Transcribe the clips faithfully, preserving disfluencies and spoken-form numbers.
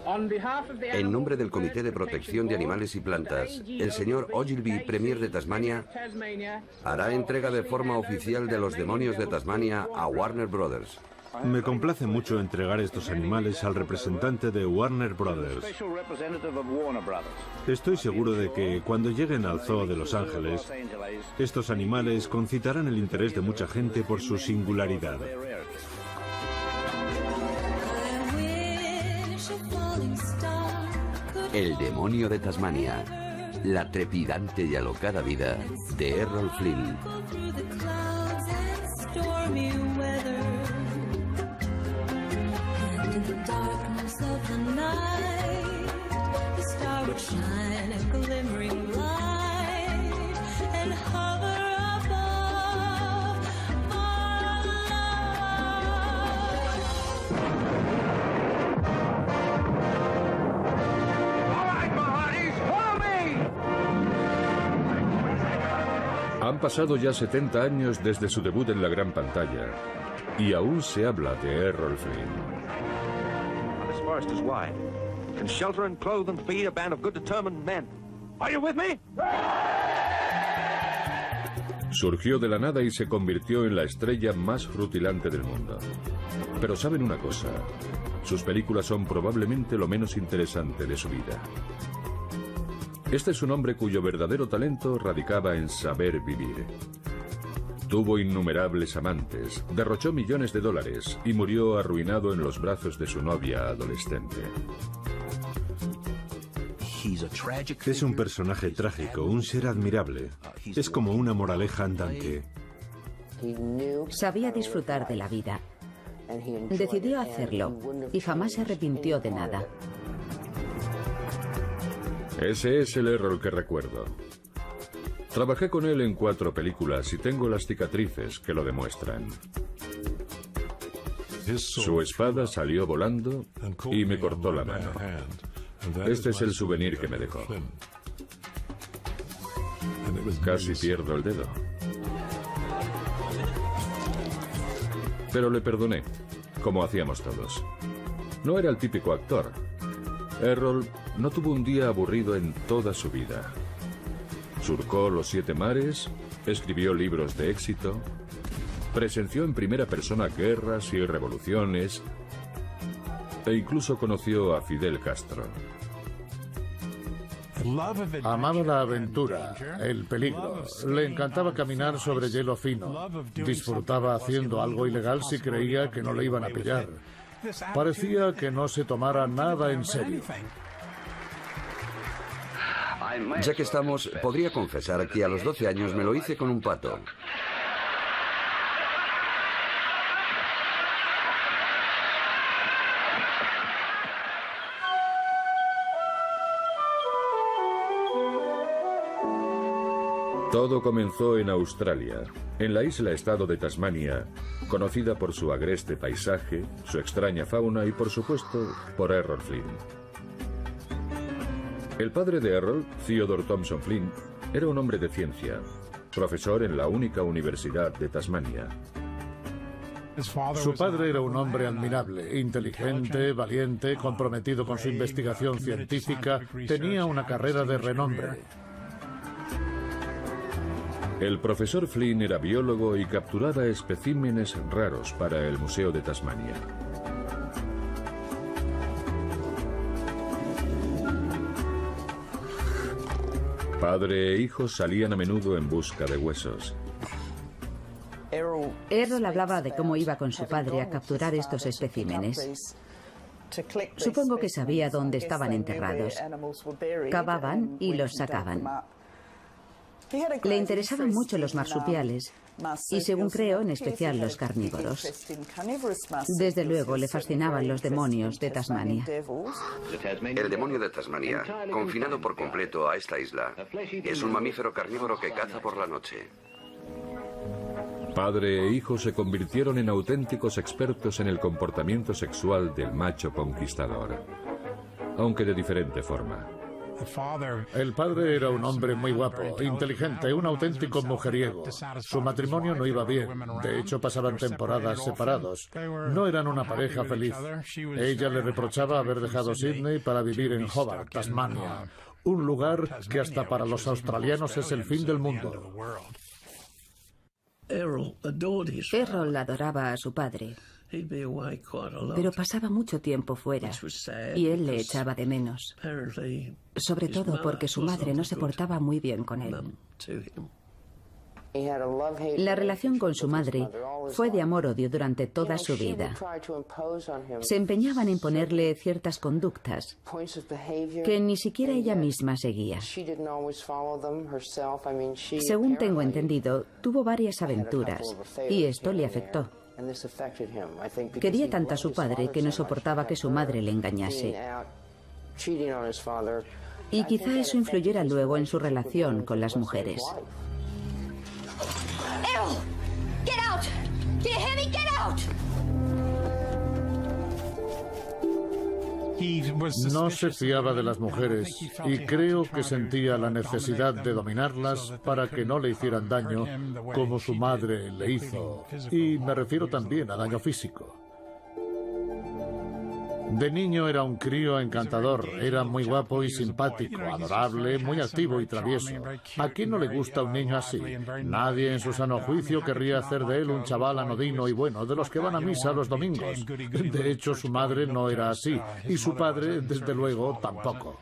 En nombre del Comité de Protección de Animales y Plantas, el señor Ogilvy, Premier de Tasmania, hará entrega de forma oficial de los demonios de Tasmania a Warner Brothers. Me complace mucho entregar estos animales al representante de Warner Brothers. Estoy seguro de que cuando lleguen al Zoo de Los Ángeles, estos animales concitarán el interés de mucha gente por su singularidad. El demonio de Tasmania, la trepidante y alocada vida de Errol Flynn. Han pasado ya setenta años desde su debut en la gran pantalla y aún se habla de Errol Flynn. This forest is wide. Can shelter and clothe and feed a band of good determined men. Are you with me? Surgió de la nada y se convirtió en la estrella más rutilante del mundo. Pero saben una cosa, sus películas son probablemente lo menos interesante de su vida. Este es un hombre cuyo verdadero talento radicaba en saber vivir. Tuvo innumerables amantes, derrochó millones de dólares y murió arruinado en los brazos de su novia adolescente. Es un personaje trágico, un ser admirable. Es como una moraleja andante. Sabía disfrutar de la vida. Decidió hacerlo y jamás se arrepintió de nada. Ese es el Errol que recuerdo. Trabajé con él en cuatro películas y tengo las cicatrices que lo demuestran. Su espada salió volando y me cortó la mano. Este es el souvenir que me dejó. Casi pierdo el dedo. Pero le perdoné, como hacíamos todos. No era el típico actor. Errol no tuvo un día aburrido en toda su vida. Surcó los siete mares, escribió libros de éxito, presenció en primera persona guerras y revoluciones e incluso conoció a Fidel Castro. Amaba la aventura, el peligro. Le encantaba caminar sobre hielo fino. Disfrutaba haciendo algo ilegal si creía que no le iban a pillar. Parecía que no se tomara nada en serio. Ya que estamos, podría confesar que a los doce años me lo hice con un pato. Todo comenzó en Australia, en la isla-estado de Tasmania, conocida por su agreste paisaje, su extraña fauna y, por supuesto, por Errol Flynn. El padre de Errol, Theodore Thompson Flynn, era un hombre de ciencia, profesor en la única universidad de Tasmania. Su padre era un hombre admirable, inteligente, valiente, comprometido con su investigación científica, tenía una carrera de renombre. El profesor Flynn era biólogo y capturaba especímenes raros para el Museo de Tasmania. Padre e hijo salían a menudo en busca de huesos. Errol hablaba de cómo iba con su padre a capturar estos especímenes. Supongo que sabía dónde estaban enterrados. Cavaban y los sacaban. Le interesaban mucho los marsupiales y, según creo, en especial los carnívoros. Desde luego le fascinaban los demonios de Tasmania. El demonio de Tasmania, confinado por completo a esta isla, es un mamífero carnívoro que caza por la noche. Padre e hijo se convirtieron en auténticos expertos en el comportamiento sexual del macho conquistador, aunque de diferente forma. El padre era un hombre muy guapo, inteligente, un auténtico mujeriego. Su matrimonio no iba bien, de hecho pasaban temporadas separados. No eran una pareja feliz. Ella le reprochaba haber dejado Sydney para vivir en Hobart, Tasmania, un lugar que hasta para los australianos es el fin del mundo. Errol adoraba a su padre, pero pasaba mucho tiempo fuera y él le echaba de menos, sobre todo porque su madre no se portaba muy bien con él. La relación con su madre fue de amor-odio durante toda su vida. Se empeñaban en ponerle ciertas conductas que ni siquiera ella misma seguía. Según tengo entendido, tuvo varias aventuras y esto le afectó. Quería tanto a su padre que no soportaba que su madre le engañase. Y quizá eso influyera luego en su relación con las mujeres. Errol, get out! Do you hear me? Get out! No se fiaba de las mujeres y creo que sentía la necesidad de dominarlas para que no le hicieran daño como su madre le hizo. Y me refiero también a daño físico. De niño era un crío encantador, era muy guapo y simpático, adorable, muy activo y travieso. ¿A quién no le gusta un niño así? Nadie en su sano juicio querría hacer de él un chaval anodino y bueno, de los que van a misa los domingos. De hecho, su madre no era así, y su padre, desde luego, tampoco.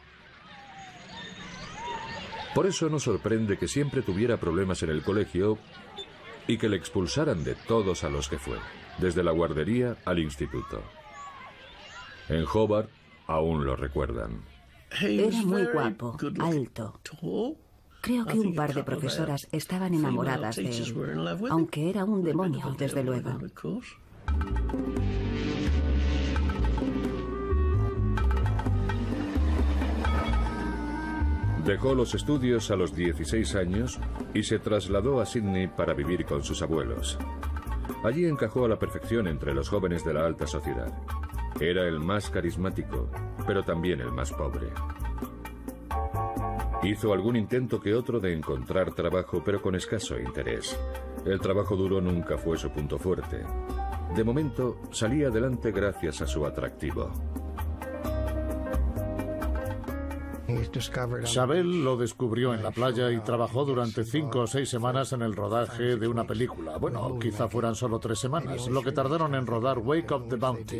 Por eso nos sorprende que siempre tuviera problemas en el colegio y que le expulsaran de todos a los que fue, desde la guardería al instituto. En Hobart aún lo recuerdan. Era muy guapo, alto. Creo que un par de profesoras estaban enamoradas de él, aunque era un demonio, desde luego. Dejó los estudios a los dieciséis años y se trasladó a Sydney para vivir con sus abuelos. Allí encajó a la perfección entre los jóvenes de la alta sociedad. Era el más carismático, pero también el más pobre. Hizo algún intento que otro de encontrar trabajo, pero con escaso interés. El trabajo duro nunca fue su punto fuerte. De momento, salía adelante gracias a su atractivo. Charbel lo descubrió en la playa y trabajó durante cinco o seis semanas en el rodaje de una película. Bueno, quizá fueran solo tres semanas, lo que tardaron en rodar Wake of the Bounty.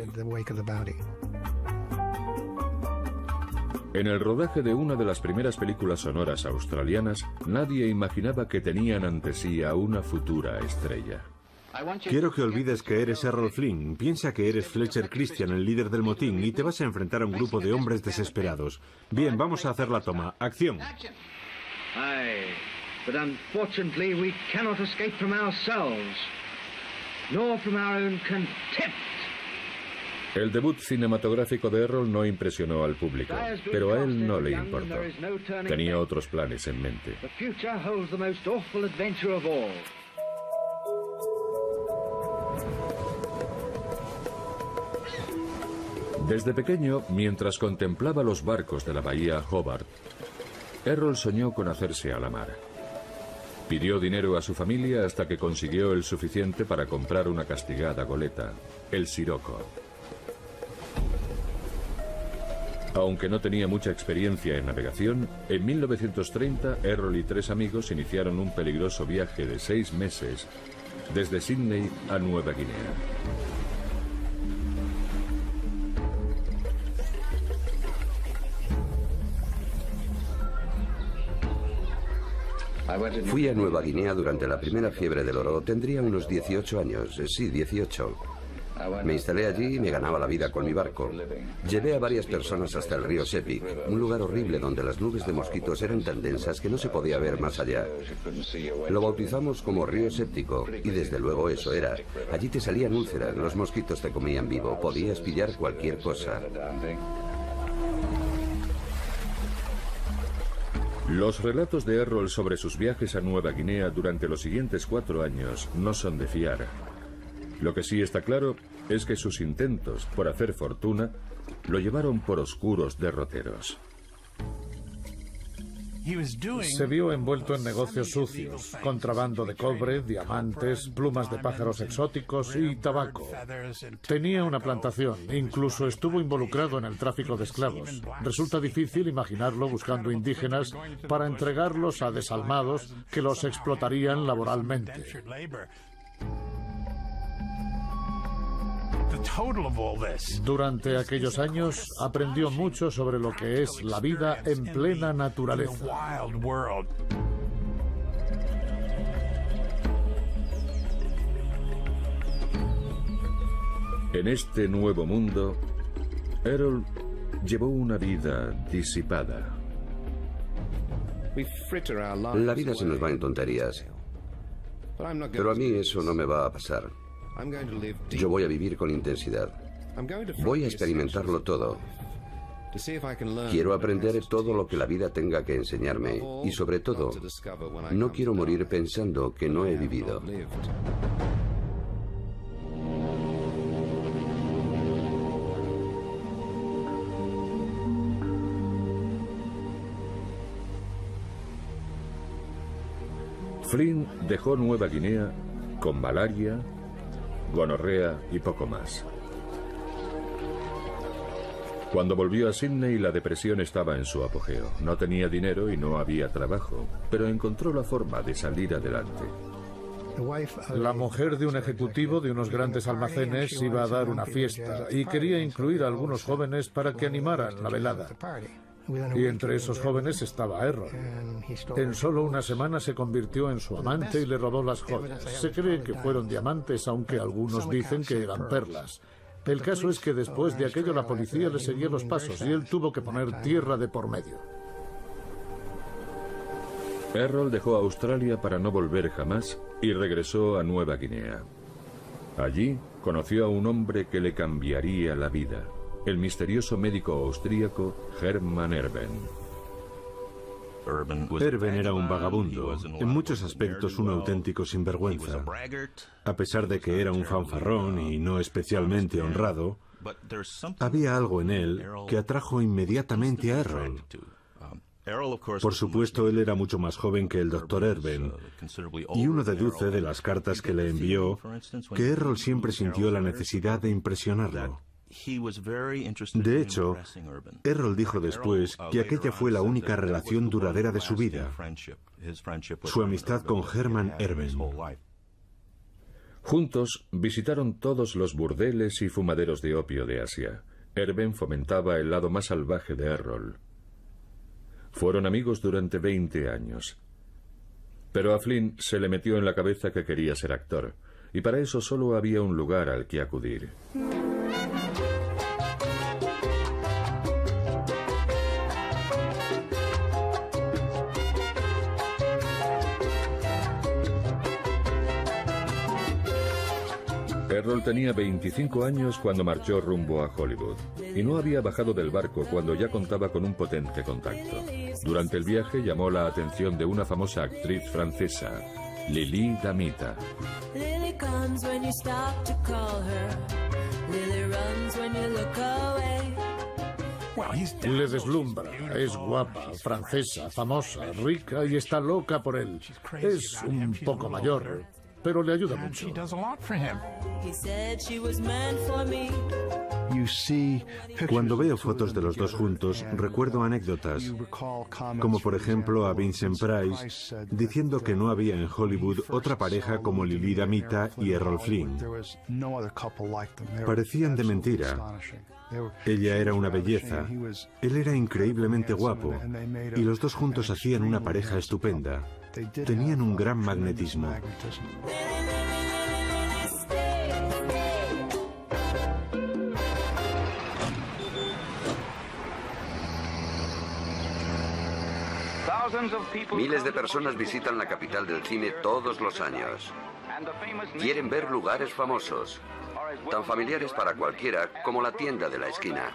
En el rodaje de una de las primeras películas sonoras australianas, nadie imaginaba que tenían ante sí a una futura estrella. Quiero que olvides que eres Errol Flynn. Piensa que eres Fletcher Christian, el líder del motín, y te vas a enfrentar a un grupo de hombres desesperados. Bien, vamos a hacer la toma. ¡Acción! Aye, but unfortunately we cannot escape from ourselves, nor from our own contempt. El debut cinematográfico de Errol no impresionó al público, pero a él no le importó. Tenía otros planes en mente. The future holds the most awful adventure of all. Desde pequeño, mientras contemplaba los barcos de la bahía Hobart, Errol soñó con hacerse a la mar. Pidió dinero a su familia hasta que consiguió el suficiente para comprar una castigada goleta, el Sirocco. Aunque no tenía mucha experiencia en navegación, en mil novecientos treinta Errol y tres amigos iniciaron un peligroso viaje de seis meses desde Sydney a Nueva Guinea. Fui a Nueva Guinea durante la primera fiebre del oro. Tendría unos dieciocho años. Sí, dieciocho. Me instalé allí y me ganaba la vida con mi barco. Llevé a varias personas hasta el río Sepik, un lugar horrible donde las nubes de mosquitos eran tan densas que no se podía ver más allá. Lo bautizamos como río séptico y desde luego eso era. Allí te salían úlceras, los mosquitos te comían vivo, podías pillar cualquier cosa. Los relatos de Errol sobre sus viajes a Nueva Guinea durante los siguientes cuatro años no son de fiar. Lo que sí está claro es que sus intentos por hacer fortuna lo llevaron por oscuros derroteros. Se vio envuelto en negocios sucios, contrabando de cobre, diamantes, plumas de pájaros exóticos y tabaco. Tenía una plantación, incluso estuvo involucrado en el tráfico de esclavos. Resulta difícil imaginarlo buscando indígenas para entregarlos a desalmados que los explotarían laboralmente. Durante aquellos años aprendió mucho sobre lo que es la vida en plena naturaleza. En este nuevo mundo, Errol llevó una vida disipada. La vida se nos va en tonterías, pero a mí eso no me va a pasar. Yo voy a vivir con intensidad. Voy a experimentarlo todo. Quiero aprender todo lo que la vida tenga que enseñarme y, sobre todo, no quiero morir pensando que no he vivido. Flynn dejó Nueva Guinea con malaria, gonorrea y poco más. Cuando volvió a Sídney, la depresión estaba en su apogeo. No tenía dinero y no había trabajo, pero encontró la forma de salir adelante. La mujer de un ejecutivo de unos grandes almacenes iba a dar una fiesta y quería incluir a algunos jóvenes para que animaran la velada. Y entre esos jóvenes estaba Errol. En solo una semana se convirtió en su amante y le robó las joyas. Se cree que fueron diamantes, aunque algunos dicen que eran perlas. El caso es que después de aquello la policía le seguía los pasos y él tuvo que poner tierra de por medio. Errol dejó Australia para no volver jamás y regresó a Nueva Guinea. Allí conoció a un hombre que le cambiaría la vida. El misterioso médico austríaco Hermann Erben. Erben era un vagabundo, en muchos aspectos un auténtico sinvergüenza. A pesar de que era un fanfarrón y no especialmente honrado, había algo en él que atrajo inmediatamente a Errol. Por supuesto, él era mucho más joven que el doctor Erben, y uno deduce de las cartas que le envió que Errol siempre sintió la necesidad de impresionarlo. De hecho, Errol dijo después que aquella fue la única relación duradera de su vida, su amistad con Hermann Erben. Juntos visitaron todos los burdeles y fumaderos de opio de Asia. Erben fomentaba el lado más salvaje de Errol. Fueron amigos durante veinte años. Pero a Flynn se le metió en la cabeza que quería ser actor, y para eso solo había un lugar al que acudir. Errol tenía veinticinco años cuando marchó rumbo a Hollywood y no había bajado del barco cuando ya contaba con un potente contacto. Durante el viaje llamó la atención de una famosa actriz francesa, Lili Damita. Le deslumbra, es guapa, francesa, famosa, rica y está loca por él. Es un poco mayor, pero le ayuda mucho. Cuando veo fotos de los dos juntos, recuerdo anécdotas, como por ejemplo a Vincent Price diciendo que no había en Hollywood otra pareja como Lili Damita y Errol Flynn. Parecían de mentira. Ella era una belleza, él era increíblemente guapo, y los dos juntos hacían una pareja estupenda. Tenían un gran magnetismo. Miles de personas visitan la capital del cine todos los años. Quieren ver lugares famosos, tan familiares para cualquiera como la tienda de la esquina.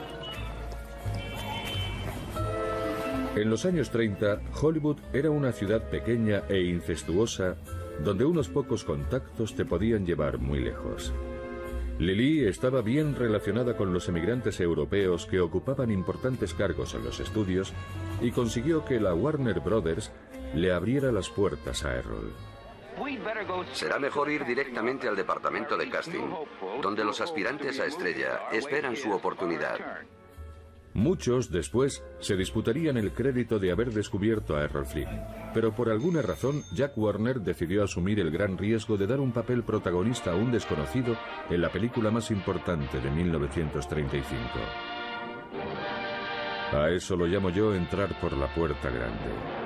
En los años treinta, Hollywood era una ciudad pequeña e incestuosa donde unos pocos contactos te podían llevar muy lejos. Lili estaba bien relacionada con los emigrantes europeos que ocupaban importantes cargos en los estudios y consiguió que la Warner Brothers le abriera las puertas a Errol. Será mejor ir directamente al departamento de casting, donde los aspirantes a estrella esperan su oportunidad. Muchos, después, se disputarían el crédito de haber descubierto a Errol Flynn, pero por alguna razón Jack Warner decidió asumir el gran riesgo de dar un papel protagonista a un desconocido en la película más importante de mil novecientos treinta y cinco. A eso lo llamo yo entrar por la puerta grande.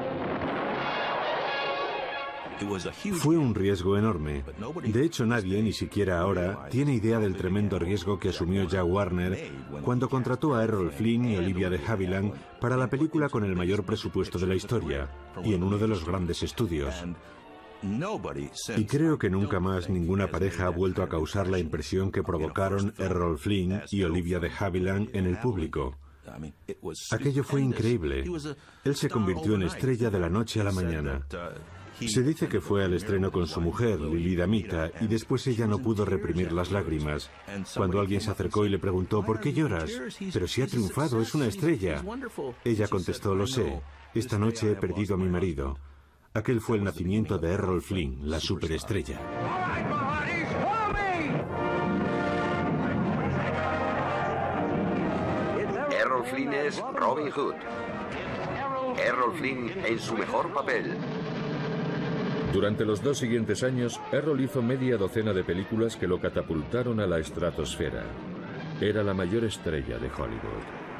Fue un riesgo enorme. De hecho, nadie, ni siquiera ahora, tiene idea del tremendo riesgo que asumió Jack Warner cuando contrató a Errol Flynn y Olivia de Havilland para la película con el mayor presupuesto de la historia y en uno de los grandes estudios. Y creo que nunca más ninguna pareja ha vuelto a causar la impresión que provocaron Errol Flynn y Olivia de Havilland en el público. Aquello fue increíble. Él se convirtió en estrella de la noche a la mañana. Se dice que fue al estreno con su mujer, Lili Damita, y después ella no pudo reprimir las lágrimas. Cuando alguien se acercó y le preguntó, ¿por qué lloras? Pero si ha triunfado, es una estrella. Ella contestó, lo sé, esta noche he perdido a mi marido. Aquel fue el nacimiento de Errol Flynn, la superestrella. Errol Flynn es Robin Hood. Errol Flynn en su mejor papel. Durante los dos siguientes años, Errol hizo media docena de películas que lo catapultaron a la estratosfera. Era la mayor estrella de Hollywood.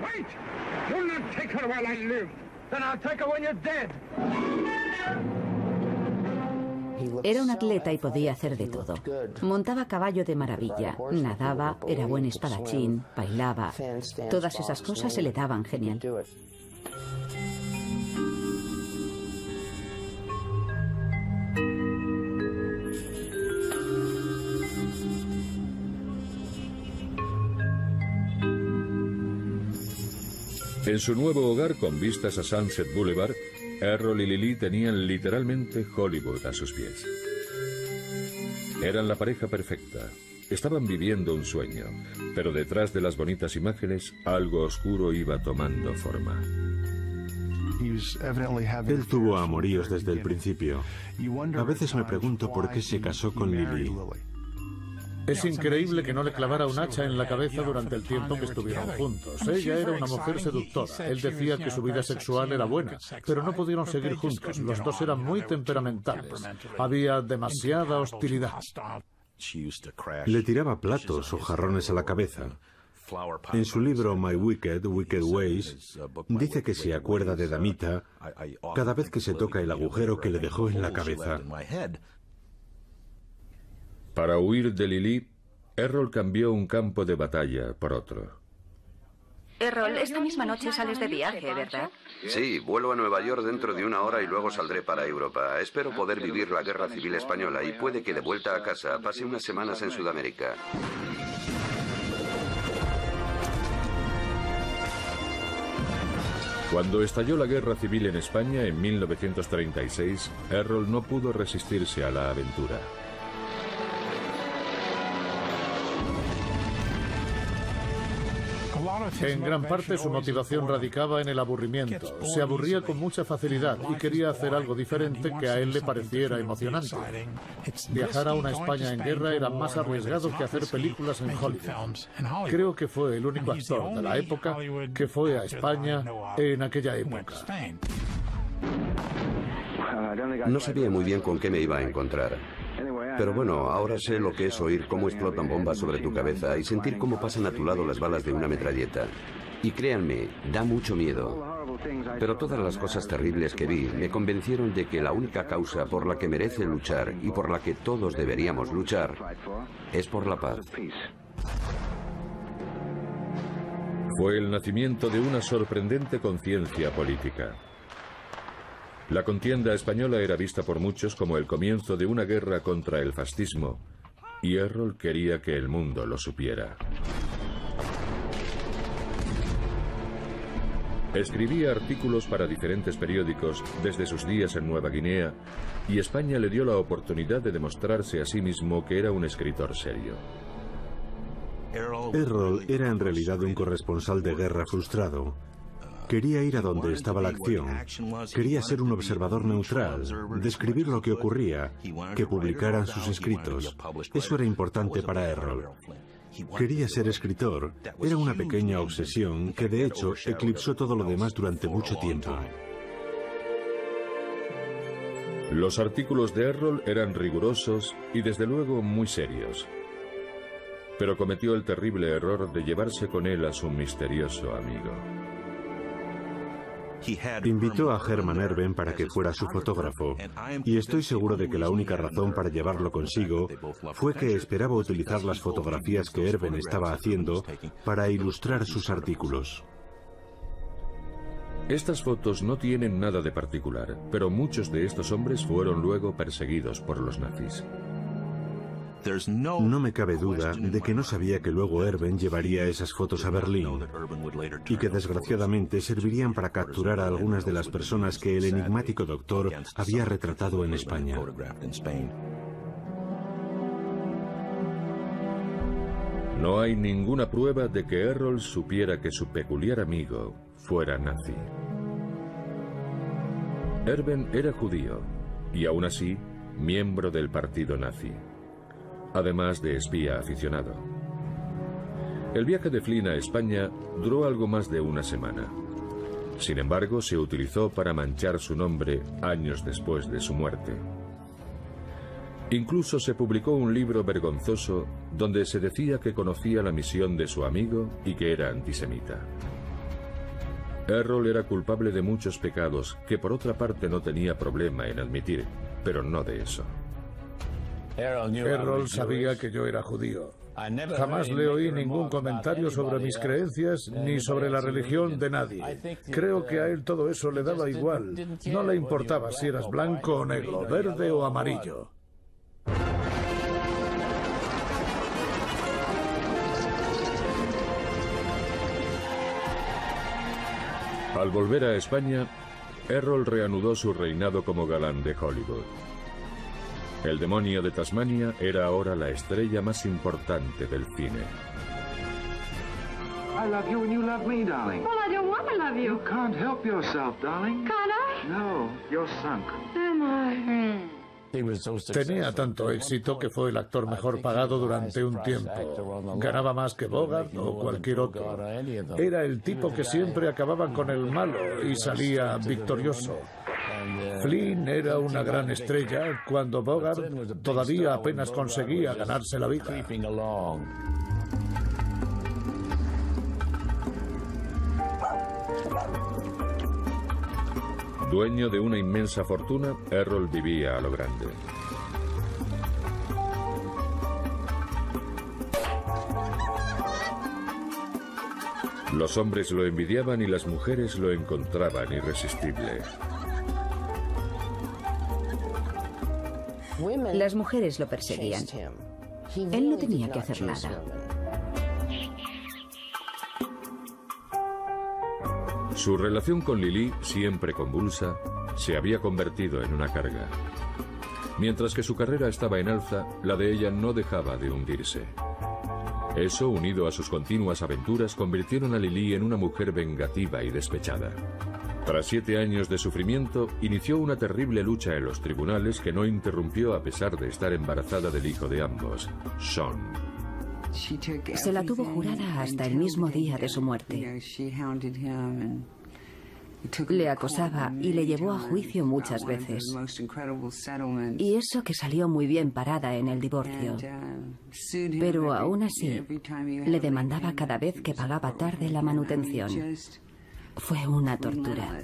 Era un atleta y podía hacer de todo. Montaba a caballo de maravilla, nadaba, era buen espadachín, bailaba. Todas esas cosas se le daban genial. En su nuevo hogar con vistas a Sunset Boulevard, Errol y Lili tenían literalmente Hollywood a sus pies. Eran la pareja perfecta. Estaban viviendo un sueño, pero detrás de las bonitas imágenes, algo oscuro iba tomando forma. Él tuvo amoríos desde el principio. A veces me pregunto por qué se casó con Lili. Es increíble que no le clavara un hacha en la cabeza durante el tiempo que estuvieron juntos. Ella era una mujer seductora. Él decía que su vida sexual era buena, pero no pudieron seguir juntos. Los dos eran muy temperamentales. Había demasiada hostilidad. Le tiraba platos o jarrones a la cabeza. En su libro My Wicked, Wicked Ways, dice que se acuerda de Damita cada vez que se toca el agujero que le dejó en la cabeza. Para huir de Lili, Errol cambió un campo de batalla por otro. Errol, esta misma noche sales de viaje, ¿verdad? Sí, vuelo a Nueva York dentro de una hora y luego saldré para Europa. Espero poder vivir la Guerra Civil Española y puede que de vuelta a casa pase unas semanas en Sudamérica. Cuando estalló la Guerra Civil en España en mil novecientos treinta y seis, Errol no pudo resistirse a la aventura. En gran parte su motivación radicaba en el aburrimiento. Se aburría con mucha facilidad y quería hacer algo diferente que a él le pareciera emocionante. Viajar a una España en guerra era más arriesgado que hacer películas en Hollywood. Creo que fue el único actor de la época que fue a España en aquella época. No sabía muy bien con qué me iba a encontrar. Pero bueno, ahora sé lo que es oír cómo explotan bombas sobre tu cabeza y sentir cómo pasan a tu lado las balas de una metralleta. Y créanme, da mucho miedo. Pero todas las cosas terribles que vi me convencieron de que la única causa por la que merece luchar y por la que todos deberíamos luchar es por la paz. Fue el nacimiento de una sorprendente conciencia política. La contienda española era vista por muchos como el comienzo de una guerra contra el fascismo, y Errol quería que el mundo lo supiera. Escribía artículos para diferentes periódicos desde sus días en Nueva Guinea, y España le dio la oportunidad de demostrarse a sí mismo que era un escritor serio. Errol era en realidad un corresponsal de guerra frustrado. Quería ir a donde estaba la acción. Quería ser un observador neutral, describir lo que ocurría, que publicaran sus escritos. Eso era importante para Errol. Quería ser escritor. Era una pequeña obsesión que, de hecho, eclipsó todo lo demás durante mucho tiempo. Los artículos de Errol eran rigurosos y, desde luego, muy serios. Pero cometió el terrible error de llevarse con él a su misterioso amigo. Invitó a Hermann Erben para que fuera su fotógrafo, y estoy seguro de que la única razón para llevarlo consigo fue que esperaba utilizar las fotografías que Erben estaba haciendo para ilustrar sus artículos. Estas fotos no tienen nada de particular, pero muchos de estos hombres fueron luego perseguidos por los nazis. No me cabe duda de que no sabía que luego Erben llevaría esas fotos a Berlín y que desgraciadamente servirían para capturar a algunas de las personas que el enigmático doctor había retratado en España. No hay ninguna prueba de que Errol supiera que su peculiar amigo fuera nazi. Erben era judío y aún así miembro del partido nazi, además de espía aficionado. El viaje de Flynn a España duró algo más de una semana. Sin embargo, se utilizó para manchar su nombre años después de su muerte. Incluso se publicó un libro vergonzoso donde se decía que conocía la misión de su amigo y que era antisemita. Errol era culpable de muchos pecados que por otra parte no tenía problema en admitir, pero no de eso. Errol sabía que yo era judío. Jamás le oí ningún comentario sobre mis creencias ni sobre la religión de nadie. Creo que a él todo eso le daba igual. No le importaba si eras blanco o negro, verde o amarillo. Al volver a España, Errol reanudó su reinado como galán de Hollywood. El demonio de Tasmania era ahora la estrella más importante del cine. I love you and you love me, darling. Well, I don't want to love you. You can't help yourself, darling. Can't I? No, you're sunk. Am I? Tenía tanto éxito que fue el actor mejor pagado durante un tiempo. Ganaba más que Bogart o cualquier otro. Era el tipo que siempre acababa con el malo y salía victorioso. Flynn era una gran estrella cuando Bogart todavía apenas conseguía ganarse la vida. Dueño de una inmensa fortuna, Errol vivía a lo grande. Los hombres lo envidiaban y las mujeres lo encontraban irresistible. Las mujeres lo perseguían. Él no tenía que hacer nada. Su relación con Lili, siempre convulsa, se había convertido en una carga. Mientras que su carrera estaba en alza, la de ella no dejaba de hundirse. Eso, unido a sus continuas aventuras, convirtieron a Lili en una mujer vengativa y despechada. Tras siete años de sufrimiento, inició una terrible lucha en los tribunales que no interrumpió a pesar de estar embarazada del hijo de ambos, Sean. Se la tuvo jurada hasta el mismo día de su muerte. Le acosaba y le llevó a juicio muchas veces. Y eso que salió muy bien parada en el divorcio. Pero aún así, le demandaba cada vez que pagaba tarde la manutención. Fue una tortura.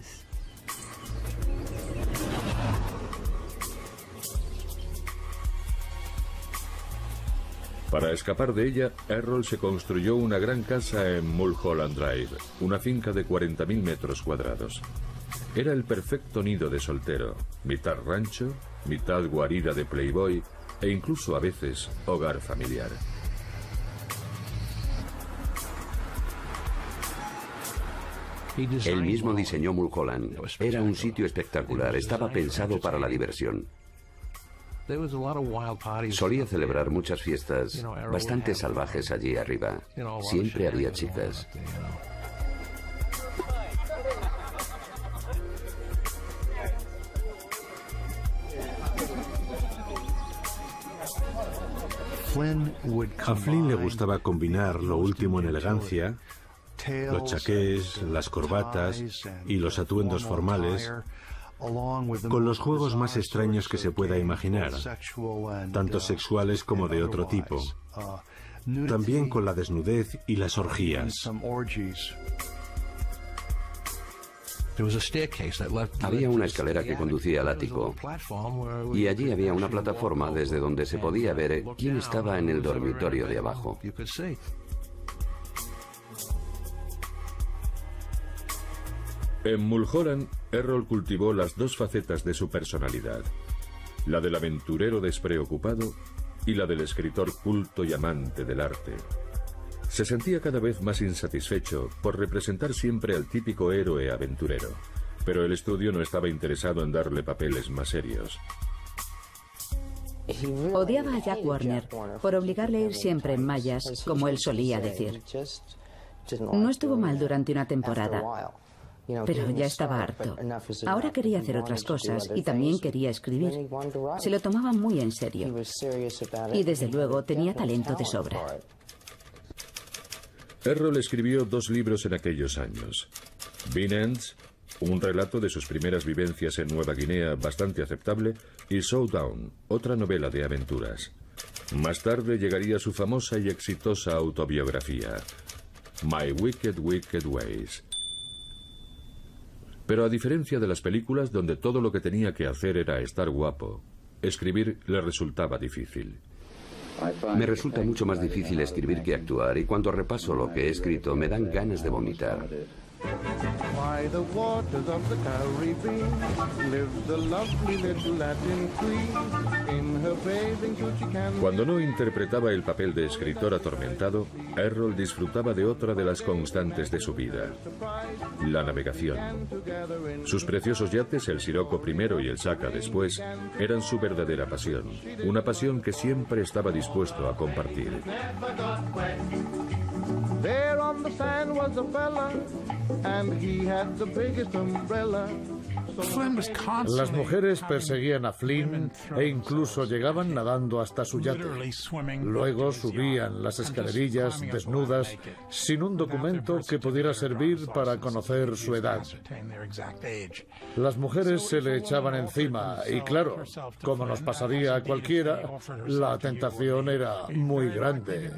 Para escapar de ella, Errol se construyó una gran casa en Mulholland Drive, una finca de cuarenta mil metros cuadrados. Era el perfecto nido de soltero, mitad rancho, mitad guarida de playboy e incluso a veces hogar familiar. Él mismo diseñó Mulholland. Era un sitio espectacular, estaba pensado para la diversión. Solía celebrar muchas fiestas bastante salvajes allí arriba. Siempre había chicas. A Flynn le gustaba combinar lo último en elegancia, los chaqués, las corbatas y los atuendos formales, con los juegos más extraños que se pueda imaginar, tanto sexuales como de otro tipo. También con la desnudez y las orgías. Había una escalera que conducía al ático y allí había una plataforma desde donde se podía ver quién estaba en el dormitorio de abajo. En Mulholland, Errol cultivó las dos facetas de su personalidad, la del aventurero despreocupado y la del escritor culto y amante del arte. Se sentía cada vez más insatisfecho por representar siempre al típico héroe aventurero, pero el estudio no estaba interesado en darle papeles más serios. Odiaba a Jack Warner por obligarle a ir siempre en mallas, como él solía decir. No estuvo mal durante una temporada, pero ya estaba harto. Ahora quería hacer otras cosas y también quería escribir. Se lo tomaba muy en serio. Y desde luego tenía talento de sobra. Errol escribió dos libros en aquellos años. Bean Ends, un relato de sus primeras vivencias en Nueva Guinea bastante aceptable, y Showdown, otra novela de aventuras. Más tarde llegaría su famosa y exitosa autobiografía, My Wicked Wicked Ways. Pero a diferencia de las películas donde todo lo que tenía que hacer era estar guapo, escribir le resultaba difícil. Me resulta mucho más difícil escribir que actuar, y cuando repaso lo que he escrito me dan ganas de vomitar. Cuando no interpretaba el papel de escritor atormentado, Errol disfrutaba de otra de las constantes de su vida, la navegación. Sus preciosos yates, el Sirocco primero y el Saka después, eran su verdadera pasión, una pasión que siempre estaba dispuesto a compartir. There on the sand was a fella, and he had the biggest umbrella. Las mujeres perseguían a Flynn e incluso llegaban nadando hasta su yate. Luego subían las escalerillas desnudas sin un documento que pudiera servir para conocer su edad. Las mujeres se le echaban encima y claro, como nos pasaría a cualquiera, la tentación era muy grande.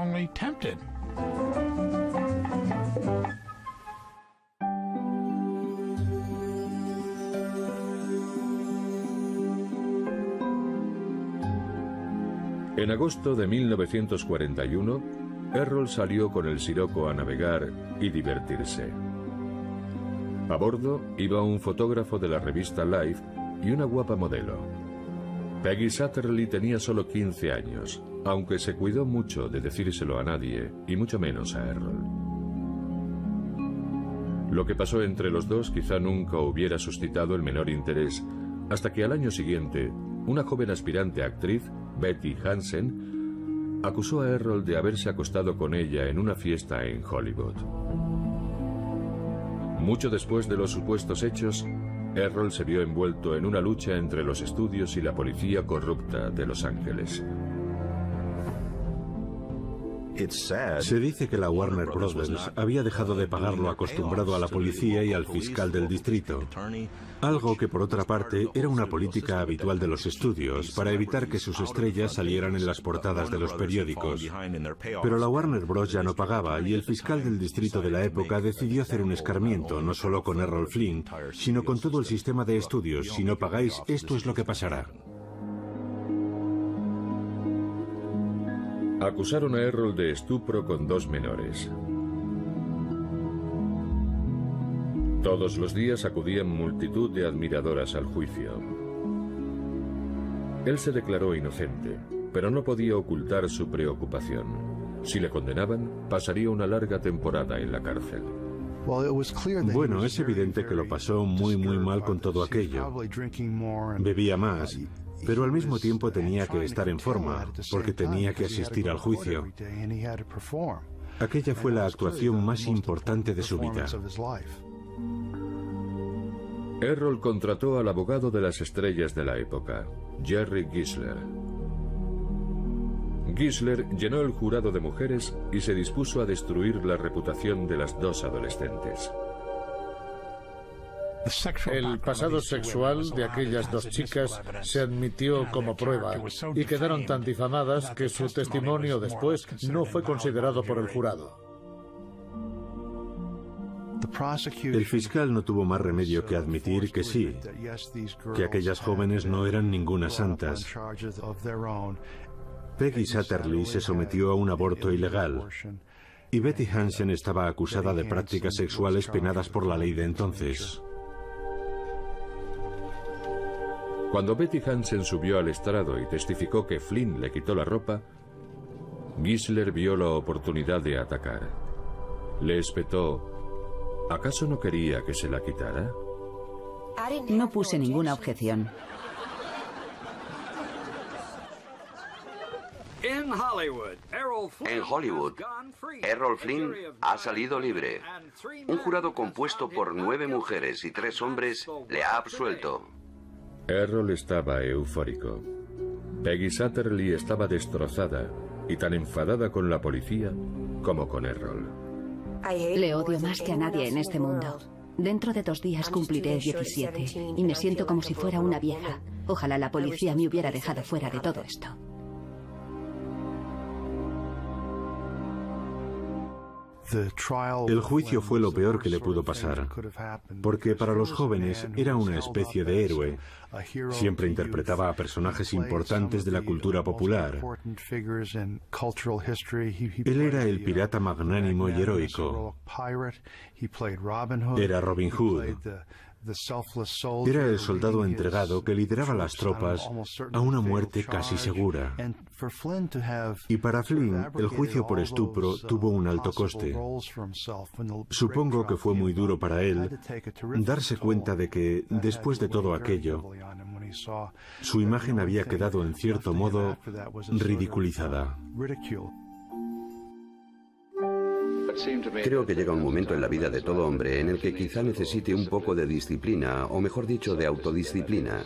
En agosto de mil novecientos cuarenta y uno, Errol salió con el Sirocco a navegar y divertirse. A bordo iba un fotógrafo de la revista Life y una guapa modelo. Peggy Satterley tenía solo quince años, aunque se cuidó mucho de decírselo a nadie, y mucho menos a Errol. Lo que pasó entre los dos quizá nunca hubiera suscitado el menor interés, hasta que al año siguiente, una joven aspirante actriz, Betty Hansen, acusó a Errol de haberse acostado con ella en una fiesta en Hollywood. Mucho después de los supuestos hechos, Errol se vio envuelto en una lucha entre los estudios y la policía corrupta de Los Ángeles. Se dice que la Warner Brothers había dejado de pagar lo acostumbrado a la policía y al fiscal del distrito, algo que por otra parte era una política habitual de los estudios para evitar que sus estrellas salieran en las portadas de los periódicos. Pero la Warner Bros. Ya no pagaba y el fiscal del distrito de la época decidió hacer un escarmiento no solo con Errol Flynn, sino con todo el sistema de estudios. Si no pagáis, esto es lo que pasará. Acusaron a Errol de estupro con dos menores. Todos los días acudían multitud de admiradoras al juicio. Él se declaró inocente, pero no podía ocultar su preocupación. Si le condenaban, pasaría una larga temporada en la cárcel. Bueno, es evidente que lo pasó muy muy mal con todo aquello. Bebía más pero al mismo tiempo tenía que estar en forma, porque tenía que asistir al juicio. Aquella fue la actuación más importante de su vida. Errol contrató al abogado de las estrellas de la época, Jerry Giesler. Giesler llenó el jurado de mujeres y se dispuso a destruir la reputación de las dos adolescentes. El pasado sexual de aquellas dos chicas se admitió como prueba y quedaron tan difamadas que su testimonio después no fue considerado por el jurado. El fiscal no tuvo más remedio que admitir que sí, que aquellas jóvenes no eran ninguna santas. Peggy Satterlee se sometió a un aborto ilegal y Betty Hansen estaba acusada de prácticas sexuales penadas por la ley de entonces. Cuando Betty Hansen subió al estrado y testificó que Flynn le quitó la ropa, Giesler vio la oportunidad de atacar. Le espetó: ¿acaso no quería que se la quitara? No puse ninguna objeción. En Hollywood, Errol Flynn ha salido libre. Un jurado compuesto por nueve mujeres y tres hombres le ha absuelto. Errol estaba eufórico. Peggy Satterlee estaba destrozada y tan enfadada con la policía como con Errol. Le odio más que a nadie en este mundo. Dentro de dos días cumpliré diecisiete y me siento como si fuera una vieja. Ojalá la policía me hubiera dejado fuera de todo esto. El juicio fue lo peor que le pudo pasar, porque para los jóvenes era una especie de héroe. Siempre interpretaba a personajes importantes de la cultura popular. Él era el pirata magnánimo y heroico. Era Robin Hood. Era el soldado entregado que lideraba las tropas a una muerte casi segura. Y para Flynn, el juicio por estupro tuvo un alto coste. Supongo que fue muy duro para él darse cuenta de que, después de todo aquello, su imagen había quedado en cierto modo ridiculizada. Creo que llega un momento en la vida de todo hombre en el que quizá necesite un poco de disciplina, o mejor dicho, de autodisciplina.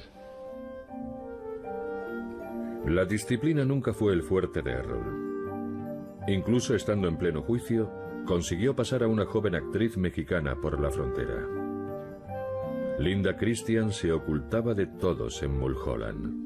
La disciplina nunca fue el fuerte de Errol. Incluso estando en pleno juicio, consiguió pasar a una joven actriz mexicana por la frontera. Linda Christian se ocultaba de todos en Mulholland.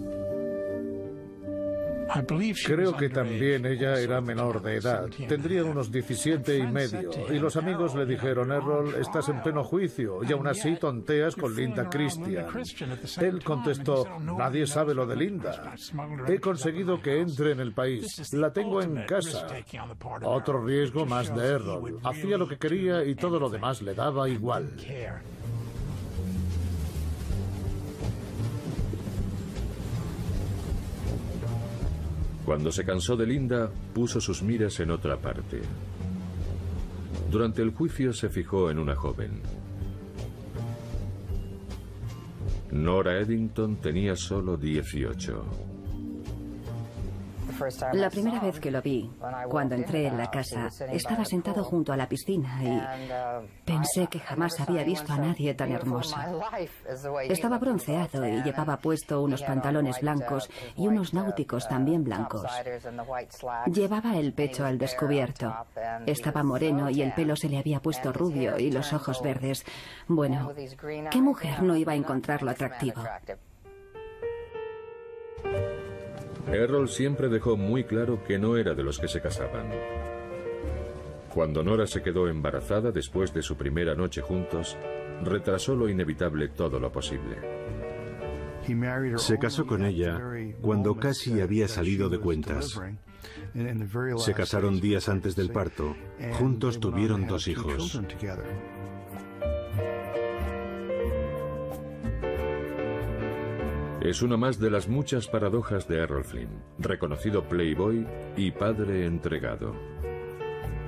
Creo que también ella era menor de edad. Tendría unos diecisiete y medio. Y los amigos le dijeron: Errol, estás en pleno juicio y aún así tonteas con Linda Christian. Él contestó: nadie sabe lo de Linda. He conseguido que entre en el país. La tengo en casa. Otro riesgo más de Errol. Hacía lo que quería y todo lo demás le daba igual. Cuando se cansó de Linda, puso sus miras en otra parte. Durante el juicio se fijó en una joven. Nora Eddington tenía solo dieciocho. La primera vez que lo vi, cuando entré en la casa, estaba sentado junto a la piscina y pensé que jamás había visto a nadie tan hermoso. Estaba bronceado y llevaba puesto unos pantalones blancos y unos náuticos también blancos. Llevaba el pecho al descubierto. Estaba moreno y el pelo se le había puesto rubio y los ojos verdes. Bueno, ¿qué mujer no iba a encontrarlo atractivo? Errol siempre dejó muy claro que no era de los que se casaban. Cuando Nora se quedó embarazada después de su primera noche juntos, retrasó lo inevitable todo lo posible. Se casó con ella cuando casi había salido de cuentas. Se casaron días antes del parto. Juntos tuvieron dos hijos. Es una más de las muchas paradojas de Errol Flynn, reconocido playboy y padre entregado.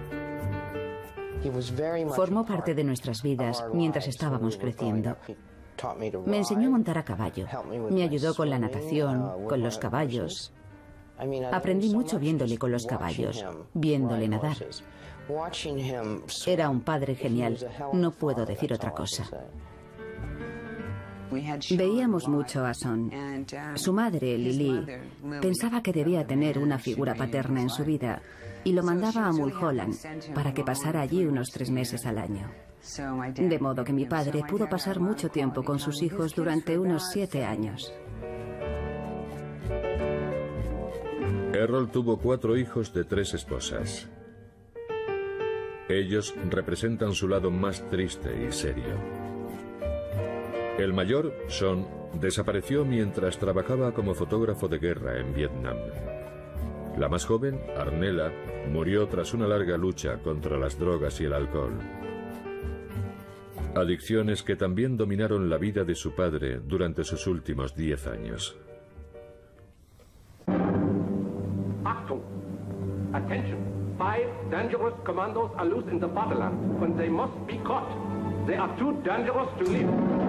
Formó parte de nuestras vidas mientras estábamos creciendo. Me enseñó a montar a caballo. Me ayudó con la natación, con los caballos. Aprendí mucho viéndole con los caballos, viéndole nadar. Era un padre genial, no puedo decir otra cosa. Veíamos mucho a Son. Su madre, Lily, pensaba que debía tener una figura paterna en su vida y lo mandaba a Mulholland para que pasara allí unos tres meses al año. De modo que mi padre pudo pasar mucho tiempo con sus hijos durante unos siete años. Errol tuvo cuatro hijos de tres esposas. Ellos representan su lado más triste y serio. El mayor, Son, desapareció mientras trabajaba como fotógrafo de guerra en Vietnam. La más joven, Arnella, murió tras una larga lucha contra las drogas y el alcohol. Adicciones que también dominaron la vida de su padre durante sus últimos diez años. Achtung! Attention! Five dangerous commandos are loose in the fatherland, and they must be caught. They are too dangerous to live.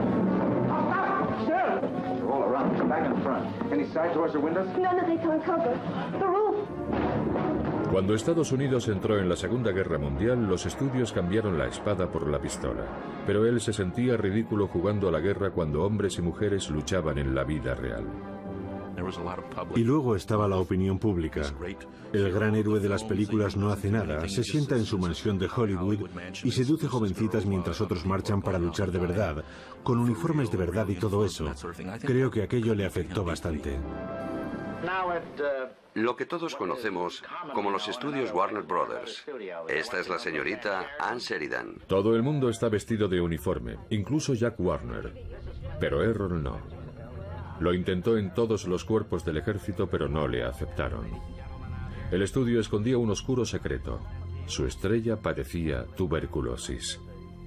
Sir! All around. Come back in front. Any side doors or windows? None that they can't cover. The roof. Cuando Estados Unidos entró en la Segunda Guerra Mundial, los estudios cambiaron la espada por la pistola. Pero él se sentía ridículo jugando a la guerra cuando hombres y mujeres luchaban en la vida real. Y luego estaba la opinión pública. El gran héroe de las películas no hace nada, se sienta en su mansión de Hollywood y seduce jovencitas mientras otros marchan para luchar de verdad, con uniformes de verdad y todo eso. Creo que aquello le afectó bastante. Lo que todos conocemos como los estudios Warner Brothers. Esta es la señorita Ann Sheridan. Todo el mundo está vestido de uniforme, incluso Jack Warner. Pero Errol no. Lo intentó en todos los cuerpos del ejército, pero no le aceptaron. El estudio escondía un oscuro secreto. Su estrella padecía tuberculosis.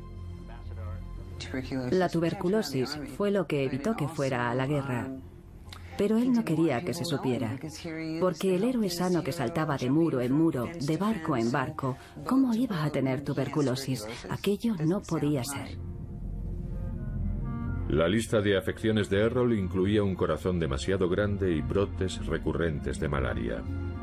La tuberculosis fue lo que evitó que fuera a la guerra. Pero él no quería que se supiera, porque el héroe sano que saltaba de muro en muro, de barco en barco, ¿cómo iba a tener tuberculosis? Aquello no podía ser. La lista de afecciones de Errol incluía un corazón demasiado grande y brotes recurrentes de malaria.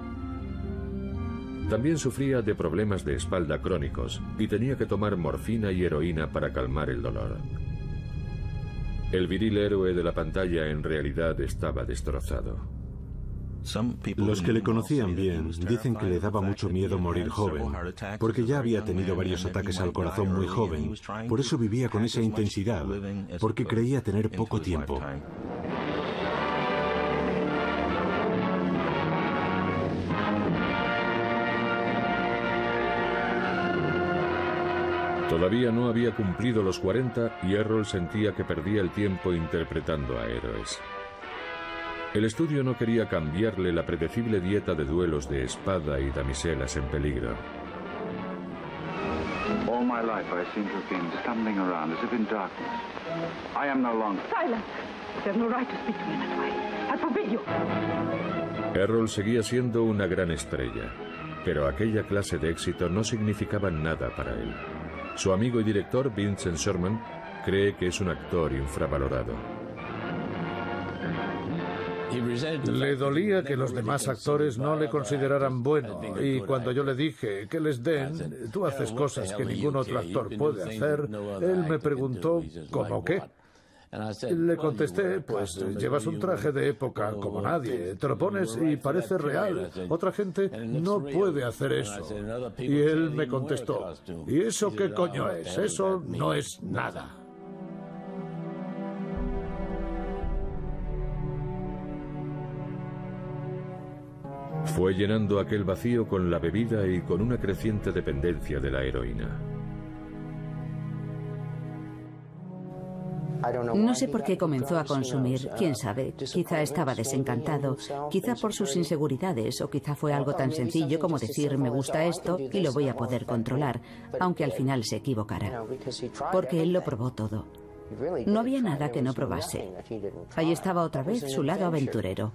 También sufría de problemas de espalda crónicos y tenía que tomar morfina y heroína para calmar el dolor. El viril héroe de la pantalla en realidad estaba destrozado. Los que le conocían bien dicen que le daba mucho miedo morir joven, porque ya había tenido varios ataques al corazón muy joven. Por eso vivía con esa intensidad, porque creía tener poco tiempo. Todavía no había cumplido los cuarenta y Errol sentía que perdía el tiempo interpretando a héroes. El estudio no quería cambiarle la predecible dieta de duelos de espada y damiselas en peligro. All my life I seem to have been stumbling around as if in darkness. I am no longer. Silence! You have no right to speak to me that way. I forbid you. Errol seguía siendo una gran estrella, pero aquella clase de éxito no significaba nada para él. Su amigo y director, Vincent Sherman, cree que es un actor infravalorado. Le dolía que los demás actores no le consideraran bueno, y cuando yo le dije que les den, tú haces cosas que ningún otro actor puede hacer, él me preguntó, ¿cómo qué? Le contesté, pues llevas un traje de época como nadie, te lo pones y parece real, otra gente no puede hacer eso. Y él me contestó, ¿y eso qué coño es? Eso no es nada. Fue llenando aquel vacío con la bebida y con una creciente dependencia de la heroína. No sé por qué comenzó a consumir, quién sabe, quizá estaba desencantado, quizá por sus inseguridades o quizá fue algo tan sencillo como decir me gusta esto y lo voy a poder controlar, aunque al final se equivocara, porque él lo probó todo. No había nada que no probase. Ahí estaba otra vez su lado aventurero.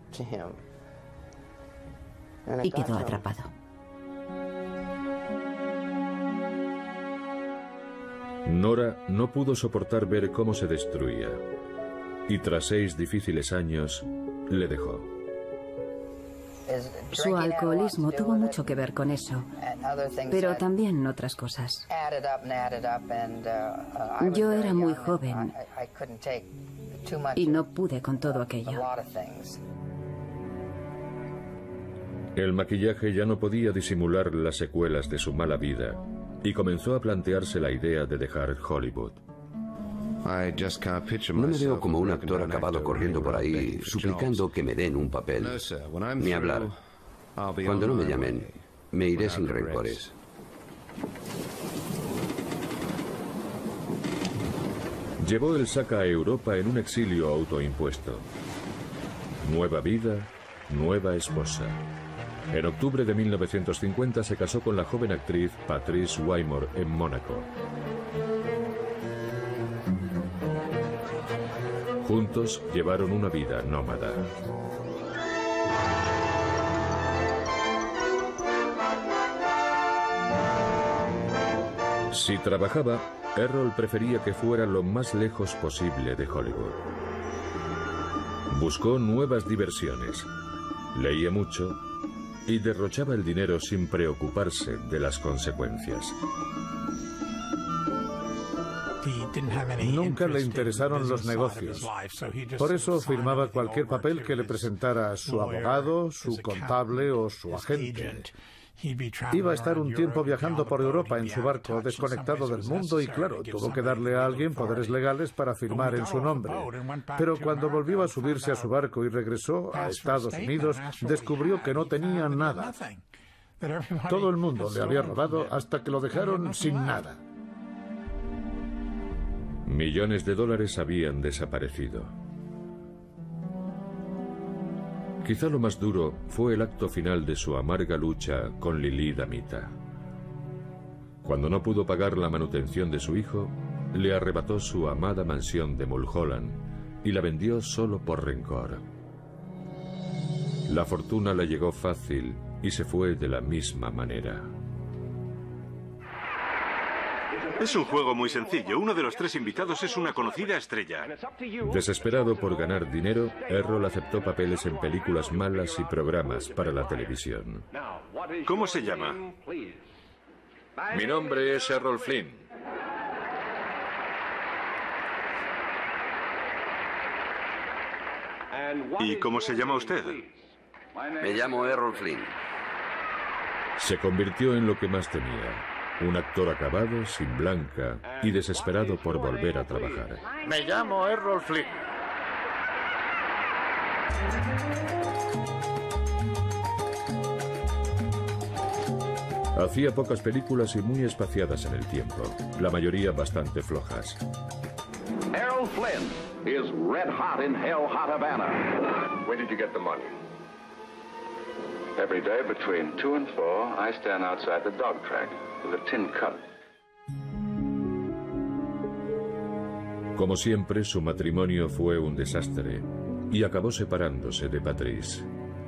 Y quedó atrapado. Nora no pudo soportar ver cómo se destruía, y tras seis difíciles años, le dejó. Su alcoholismo tuvo mucho que ver con eso, pero también otras cosas. Yo era muy joven y no pude con todo aquello. El maquillaje ya no podía disimular las secuelas de su mala vida y comenzó a plantearse la idea de dejar Hollywood. No me veo como un actor acabado corriendo por ahí suplicando que me den un papel, ni hablar. Cuando no me llamen, me iré sin rencores. Llevó el saca a Europa en un exilio autoimpuesto. Nueva vida, nueva esposa. En octubre de mil novecientos cincuenta se casó con la joven actriz Patrice Wymore en Mónaco. Juntos llevaron una vida nómada. Si trabajaba, Errol prefería que fuera lo más lejos posible de Hollywood. Buscó nuevas diversiones, leía mucho y derrochaba el dinero sin preocuparse de las consecuencias. Nunca le interesaron los negocios. Por eso firmaba cualquier papel que le presentara su abogado, su contable o su agente. Iba a estar un tiempo viajando por Europa en su barco, desconectado del mundo, y claro, tuvo que darle a alguien poderes legales para firmar en su nombre. Pero cuando volvió a subirse a su barco y regresó a Estados Unidos, descubrió que no tenía nada. Todo el mundo le había robado hasta que lo dejaron sin nada. Millones de dólares habían desaparecido. Quizá lo más duro fue el acto final de su amarga lucha con Lili Damita. Cuando no pudo pagar la manutención de su hijo, le arrebató su amada mansión de Mulholland y la vendió solo por rencor. La fortuna le llegó fácil y se fue de la misma manera. Es un juego muy sencillo. Uno de los tres invitados es una conocida estrella. Desesperado por ganar dinero, Errol aceptó papeles en películas malas y programas para la televisión. ¿Cómo se llama? Mi nombre es Errol Flynn. ¿Y cómo se llama usted? Me llamo Errol Flynn. Se convirtió en lo que más temía. Un actor acabado, sin blanca y desesperado por volver a trabajar. Me llamo Errol Flynn. Hacía pocas películas y muy espaciadas en el tiempo, la mayoría bastante flojas. Errol Flynn is red hot in hell hot Havana. Where did you get the money? Every day between two and four, I stand outside the dog track with a tin cup. Como siempre, su matrimonio fue un desastre y acabó separándose de Patrice.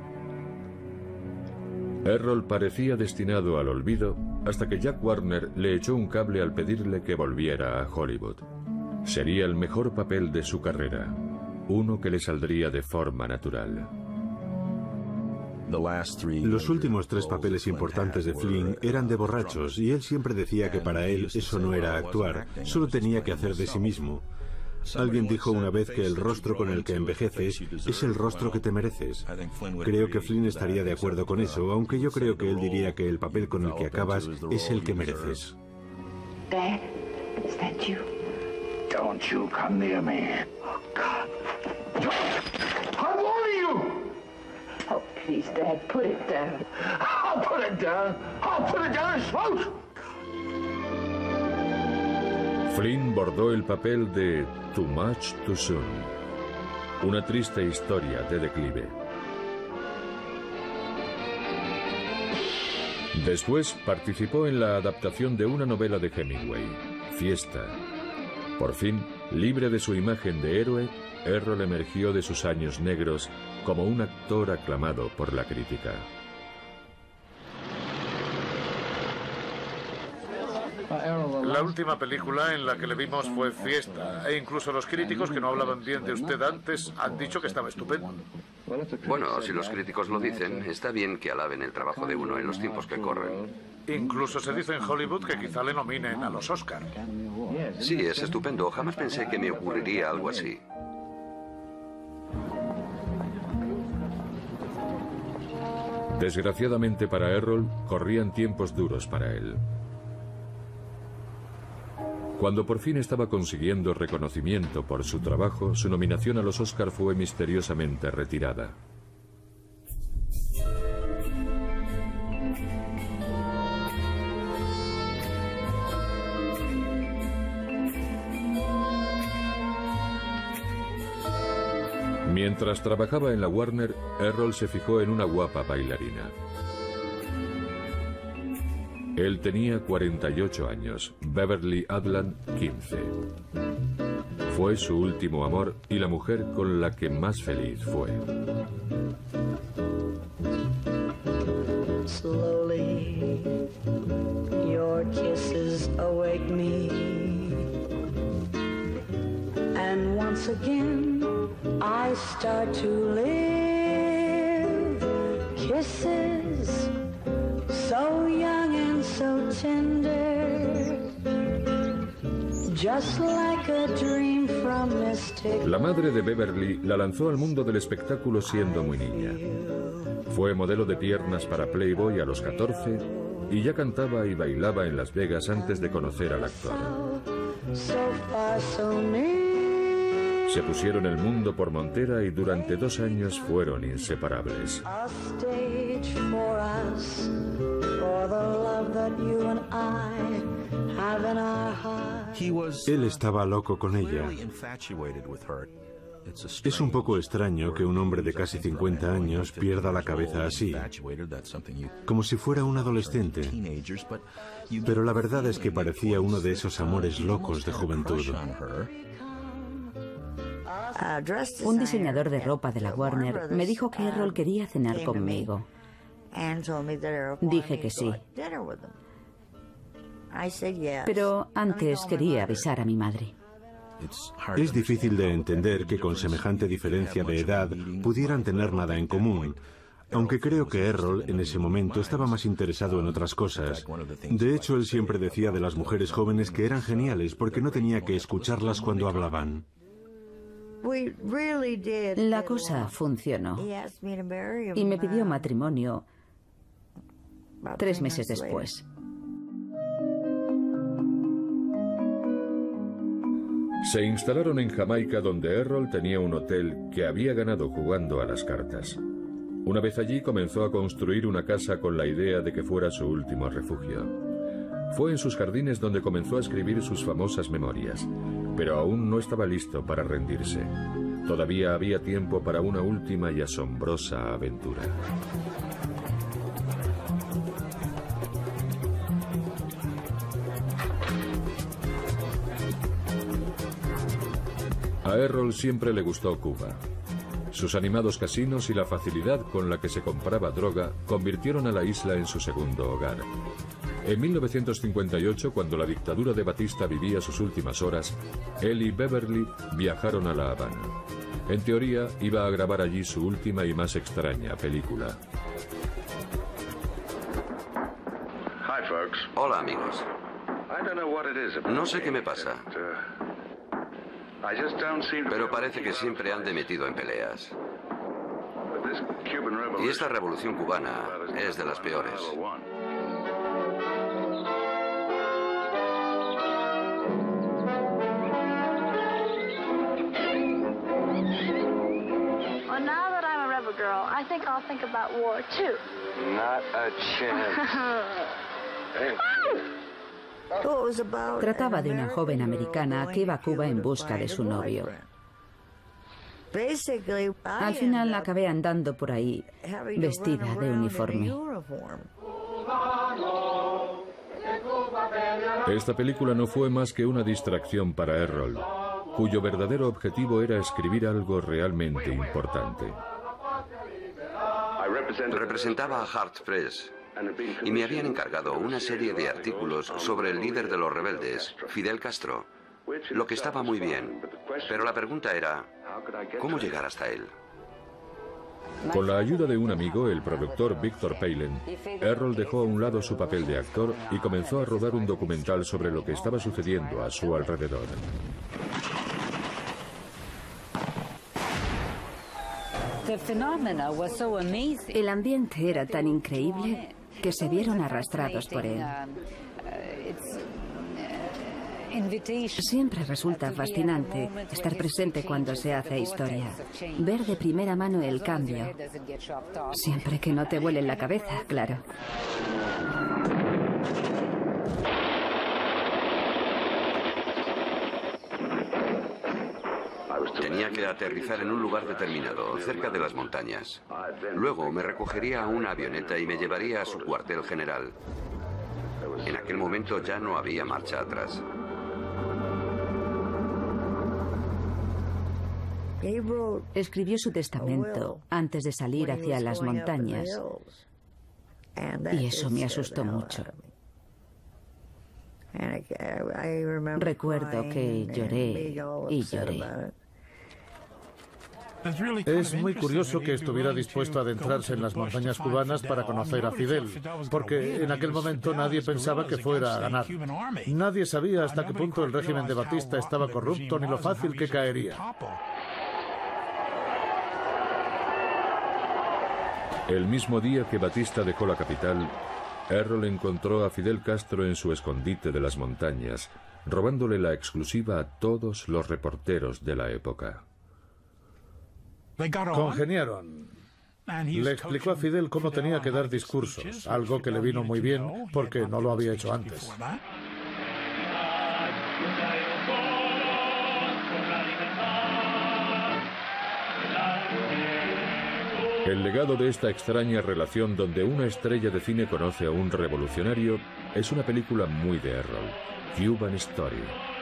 Errol parecía destinado al olvido hasta que Jack Warner le echó un cable al pedirle que volviera a Hollywood. Sería el mejor papel de su carrera, uno que le saldría de forma natural. Los últimos tres papeles importantes de Flynn eran de borrachos y él siempre decía que para él eso no era actuar, solo tenía que hacer de sí mismo. Alguien dijo una vez que el rostro con el que envejeces es el rostro que te mereces. Creo que Flynn estaría de acuerdo con eso, aunque yo creo que él diría que el papel con el que acabas es el que mereces. Dad, is that you? Don't you come near me. Oh, God. How are you? Oh, please, Dad, put it down. I'll put it down. I'll put it down his throat. Flynn bordó el papel de Too Much Too Soon, una triste historia de declive. Después participó en la adaptación de una novela de Hemingway, Fiesta. Por fin, libre de su imagen de héroe, Errol emergió de sus años negros como un actor aclamado por la crítica. La última película en la que le vimos fue Fiesta, e incluso los críticos que no hablaban bien de usted antes han dicho que estaba estupendo. Bueno, si los críticos lo dicen, está bien que alaben el trabajo de uno en los tiempos que corren. Incluso se dice en Hollywood que quizá le nominen a los Oscar. Sí, es estupendo. Jamás pensé que me ocurriría algo así. Desgraciadamente para Errol, corrían tiempos duros para él. Cuando por fin estaba consiguiendo reconocimiento por su trabajo, su nominación a los Oscar fue misteriosamente retirada. Mientras trabajaba en la Warner, Errol se fijó en una guapa bailarina. Él tenía cuarenta y ocho años, Beverly Adland, quince. Fue su último amor y la mujer con la que más feliz fue. Slowly, your kisses awake me, and once again I start to live. Kisses so young and so tender, just like a dream from mystic. La madre de Beverly la lanzó al mundo del espectáculo siendo muy niña. Fue modelo de piernas para Playboy a los catorce y ya cantaba y bailaba en Las Vegas antes de conocer al actor. Se pusieron el mundo por montera y durante dos años fueron inseparables. Él estaba loco con ella. Es un poco extraño que un hombre de casi cincuenta años pierda la cabeza así, como si fuera un adolescente. Pero la verdad es que parecía uno de esos amores locos de juventud. Un diseñador de ropa de la Warner me dijo que Errol quería cenar conmigo. Dije que sí. Pero antes quería avisar a mi madre. Es difícil de entender que con semejante diferencia de edad pudieran tener nada en común, aunque creo que Errol en ese momento estaba más interesado en otras cosas. De hecho, él siempre decía de las mujeres jóvenes que eran geniales porque no tenía que escucharlas cuando hablaban. La cosa funcionó y me pidió matrimonio tres meses después. Se instalaron en Jamaica, donde Errol tenía un hotel que había ganado jugando a las cartas. Una vez allí comenzó a construir una casa con la idea de que fuera su último refugio. Fue en sus jardines donde comenzó a escribir sus famosas memorias, pero aún no estaba listo para rendirse. Todavía había tiempo para una última y asombrosa aventura. A Errol siempre le gustó Cuba. Sus animados casinos y la facilidad con la que se compraba droga convirtieron a la isla en su segundo hogar. En mil novecientos cincuenta y ocho, cuando la dictadura de Batista vivía sus últimas horas, él y Beverly viajaron a La Habana. En teoría, iba a grabar allí su última y más extraña película. Hola, amigos. No sé qué me pasa, pero parece que siempre ande metido en peleas. Y esta revolución cubana es de las peores. Well, now that I'm a rebel girl, I think I'll think about war too. Not a chance. Trataba de una joven americana que iba a Cuba en busca de su novio. Al final acabé andando por ahí vestida de uniforme. Esta película no fue más que una distracción para Errol, cuyo verdadero objetivo era escribir algo realmente importante. Representaba a Hart Press y me habían encargado una serie de artículos sobre el líder de los rebeldes, Fidel Castro, lo que estaba muy bien, pero la pregunta era, ¿cómo llegar hasta él? Con la ayuda de un amigo, el productor Victor Palin, Errol dejó a un lado su papel de actor y comenzó a rodar un documental sobre lo que estaba sucediendo a su alrededor. El ambiente era tan increíble que se vieron arrastrados por él. Siempre resulta fascinante estar presente cuando se hace historia, ver de primera mano el cambio, siempre que no te vuele la cabeza, claro. Tenía que aterrizar en un lugar determinado, cerca de las montañas. Luego me recogería a una avioneta y me llevaría a su cuartel general. En aquel momento ya no había marcha atrás. Escribió su testamento antes de salir hacia las montañas y eso me asustó mucho. Recuerdo que lloré y lloré. Es muy curioso que estuviera dispuesto a adentrarse en las montañas cubanas para conocer a Fidel, porque en aquel momento nadie pensaba que fuera a ganar. Nadie sabía hasta qué punto el régimen de Batista estaba corrupto ni lo fácil que caería. El mismo día que Batista dejó la capital, Errol encontró a Fidel Castro en su escondite de las montañas, robándole la exclusiva a todos los reporteros de la época. Congeniaron. Le explicó a Fidel cómo tenía que dar discursos, algo que le vino muy bien porque no lo había hecho antes. El legado de esta extraña relación donde una estrella de cine conoce a un revolucionario es una película muy de Errol, Cuban Story.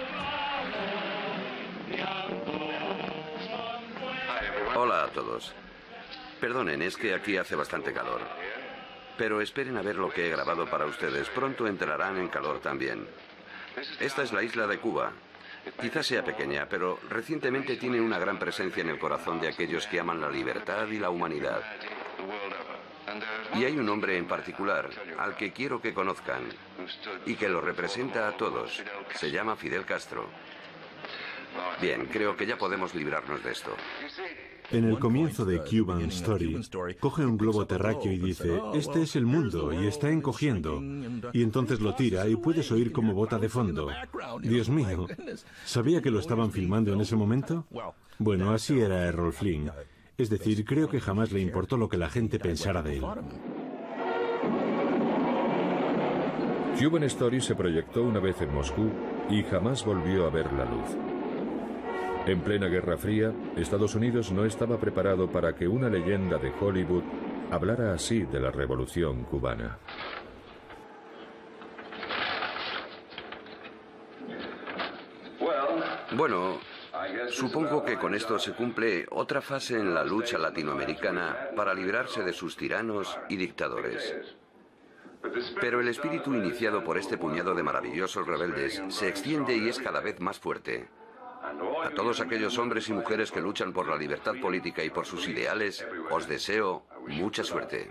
Hola a todos. Perdonen, es que aquí hace bastante calor. Pero esperen a ver lo que he grabado para ustedes. Pronto entrarán en calor también. Esta es la isla de Cuba. Quizás sea pequeña, pero recientemente tiene una gran presencia en el corazón de aquellos que aman la libertad y la humanidad. Y hay un hombre en particular al que quiero que conozcan y que lo representa a todos. Se llama Fidel Castro. Bien, creo que ya podemos librarnos de esto. En el comienzo de Cuban Story, coge un globo terráqueo y dice, este es el mundo y está encogiendo. Y entonces lo tira y puedes oír cómo bota de fondo. Dios mío, ¿sabía que lo estaban filmando en ese momento? Bueno, así era Errol Flynn. Es decir, creo que jamás le importó lo que la gente pensara de él. Cuban Story se proyectó una vez en Moscú y jamás volvió a ver la luz. En plena Guerra Fría, Estados Unidos no estaba preparado para que una leyenda de Hollywood hablara así de la revolución cubana. Bueno, supongo que con esto se cumple otra fase en la lucha latinoamericana para librarse de sus tiranos y dictadores. Pero el espíritu iniciado por este puñado de maravillosos rebeldes se extiende y es cada vez más fuerte. A todos aquellos hombres y mujeres que luchan por la libertad política y por sus ideales, os deseo mucha suerte.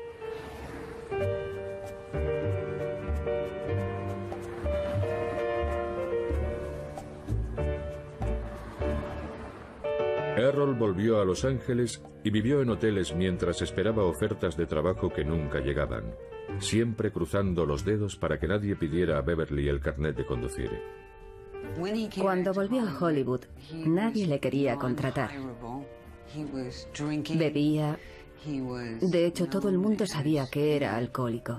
Errol volvió a Los Ángeles y vivió en hoteles mientras esperaba ofertas de trabajo que nunca llegaban, siempre cruzando los dedos para que nadie pidiera a Beverly el carnet de conducir. Cuando volvió a Hollywood, nadie le quería contratar. Bebía. De hecho, todo el mundo sabía que era alcohólico.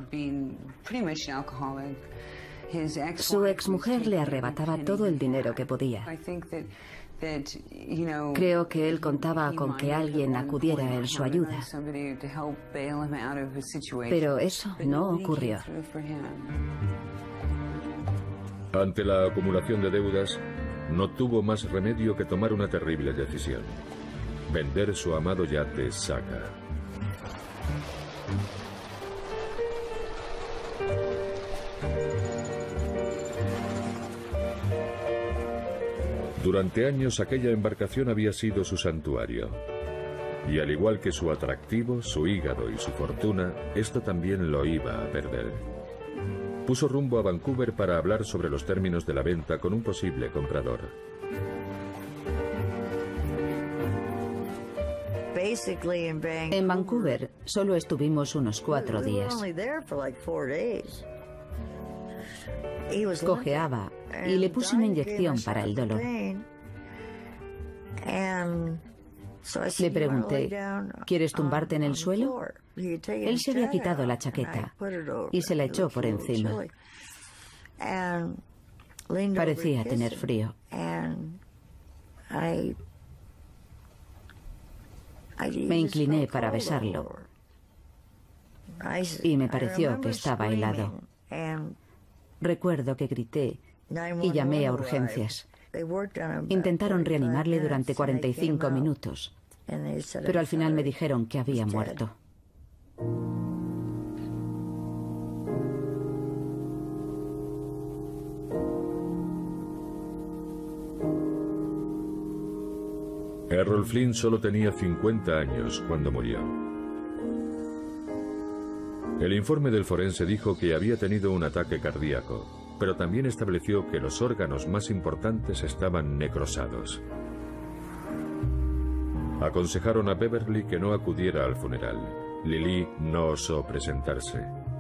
Su exmujer le arrebataba todo el dinero que podía. Creo que él contaba con que alguien acudiera en su ayuda. Pero eso no ocurrió. Ante la acumulación de deudas, no tuvo más remedio que tomar una terrible decisión: vender su amado yate Saga. Durante años aquella embarcación había sido su santuario. Y al igual que su atractivo, su hígado y su fortuna, esto también lo iba a perder. Puso rumbo a Vancouver para hablar sobre los términos de la venta con un posible comprador. En Vancouver solo estuvimos unos cuatro días. Cojeaba y le puse una inyección para el dolor. Le pregunté, ¿quieres tumbarte en el suelo? Él se había quitado la chaqueta y se la echó por encima. Parecía tener frío. Me incliné para besarlo y me pareció que estaba helado. Recuerdo que grité y llamé a urgencias. Intentaron reanimarle durante cuarenta y cinco minutos, pero al final me dijeron que había muerto. Errol Flynn solo tenía cincuenta años cuando murió. El informe del forense dijo que había tenido un ataque cardíaco, pero también estableció que los órganos más importantes estaban necrosados. Aconsejaron a Beverly que no acudiera al funeral. Lily no osó presentarse.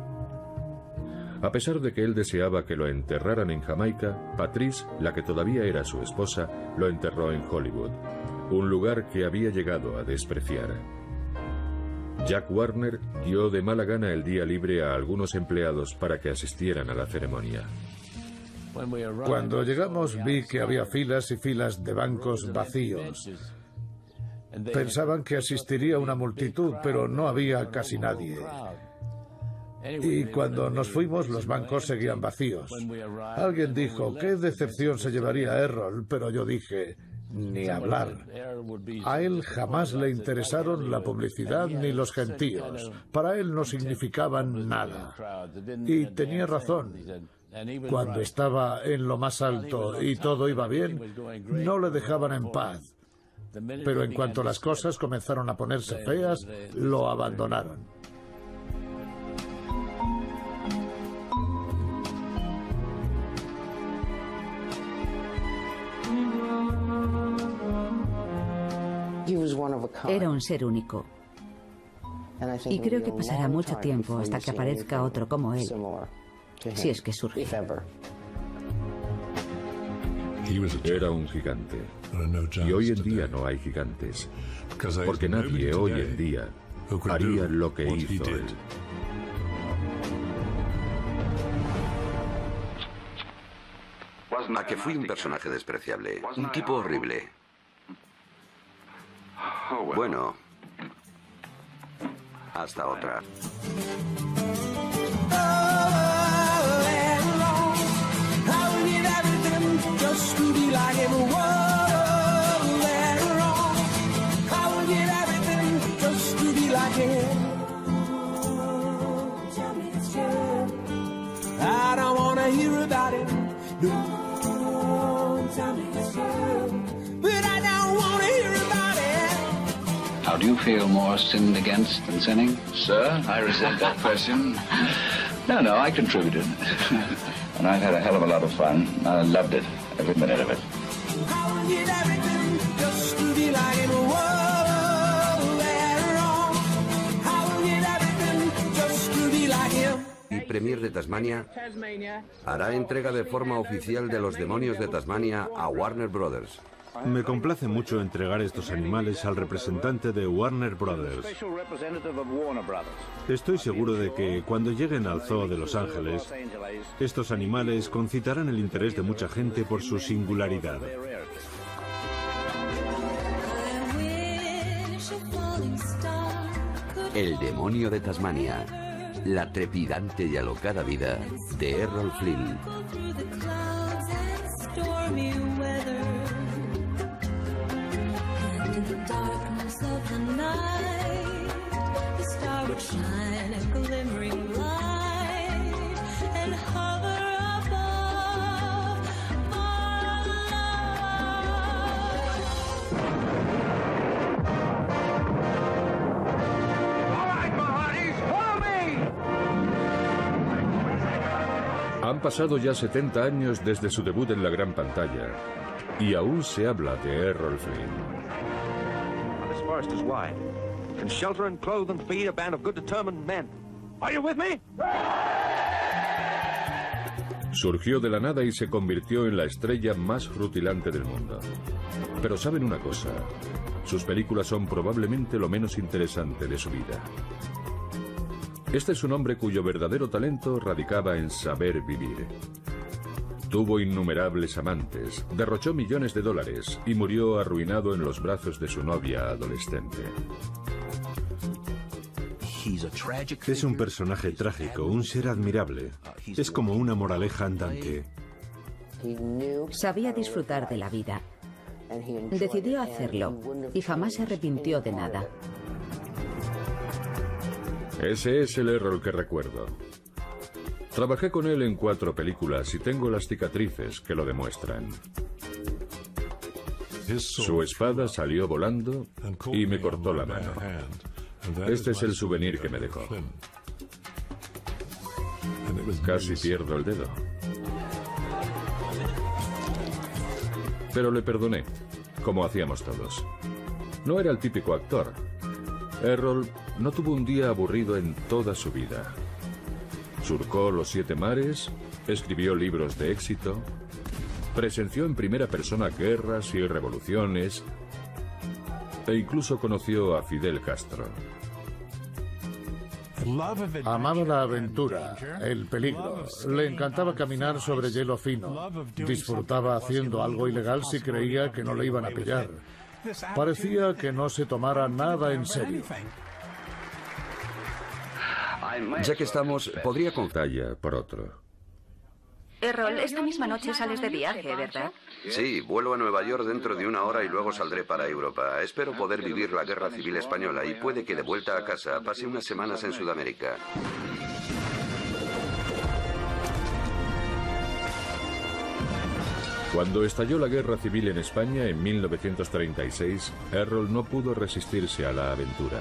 A pesar de que él deseaba que lo enterraran en Jamaica, Patrice, la que todavía era su esposa, lo enterró en Hollywood, un lugar que había llegado a despreciar. Jack Warner dio de mala gana el día libre a algunos empleados para que asistieran a la ceremonia. Cuando llegamos vi que había filas y filas de bancos vacíos. Pensaban que asistiría una multitud, pero no había casi nadie. Y cuando nos fuimos, los bancos seguían vacíos. Alguien dijo, qué decepción se llevaría a Errol, pero yo dije, ni hablar. A él jamás le interesaron la publicidad ni los gentíos. Para él no significaban nada. Y tenía razón. Cuando estaba en lo más alto y todo iba bien, no le dejaban en paz. Pero en cuanto las cosas comenzaron a ponerse feas, lo abandonaron. Era un ser único. Y creo que pasará mucho tiempo hasta que aparezca otro como él, si es que surge. Era un gigante. Y hoy en día no hay gigantes, porque nadie hoy en día haría lo que hizo él. A que fui un personaje despreciable, un tipo horrible. Bueno, hasta otra. I don't wanna hear about it. No, tell me it's true. But I don't wanna hear about it. How do you feel, more sinned against than sinning? Sir, I resent that question. No, no, I contributed. And I've had a hell of a lot of fun. I loved it, every minute of it. I would give everything just to be like it. Whoa, they're wrong. I would give everything just to be like him. Y Premier de Tasmania hará entrega de forma oficial de Los Demonios de Tasmania a Warner Brothers. Me complace mucho entregar estos animales al representante de Warner Brothers. Estoy seguro de que cuando lleguen al Zoo de Los Ángeles, estos animales concitarán el interés de mucha gente por su singularidad. El demonio de Tasmania, la trepidante y alocada vida de Errol Flynn. pasado ya setenta años desde su debut en la gran pantalla y aún se habla de Errol Flynn. This forest is wide. Can shelter and clothe and feed a band of good determined men. Are you with me? Surgió de la nada y se convirtió en la estrella más rutilante del mundo. Pero saben una cosa, sus películas son probablemente lo menos interesante de su vida. Este es un hombre cuyo verdadero talento radicaba en saber vivir. Tuvo innumerables amantes, derrochó millones de dólares y murió arruinado en los brazos de su novia adolescente. Es un personaje trágico, un ser admirable. Es como una moraleja andante. Sabía disfrutar de la vida. Decidió hacerlo y jamás se arrepintió de nada. Ese es el Errol que recuerdo. Trabajé con él en cuatro películas y tengo las cicatrices que lo demuestran. Su espada salió volando y me cortó la mano. Este es el souvenir que me dejó. Casi pierdo el dedo. Pero le perdoné, como hacíamos todos. No era el típico actor. Errol no tuvo un día aburrido en toda su vida. Surcó los siete mares, escribió libros de éxito, presenció en primera persona guerras y revoluciones, e incluso conoció a Fidel Castro. Amaba la aventura, el peligro. Le encantaba caminar sobre hielo fino. Disfrutaba haciendo algo ilegal si creía que no le iban a pillar. Parecía que no se tomara nada en serio. Ya que estamos, podría contar por otro. Errol, esta misma noche sales de viaje, ¿verdad? Sí, vuelo a Nueva York dentro de una hora y luego saldré para Europa. Espero poder vivir la Guerra Civil Española y puede que de vuelta a casa pase unas semanas en Sudamérica. Cuando estalló la Guerra Civil en España en mil novecientos treinta y seis, Errol no pudo resistirse a la aventura.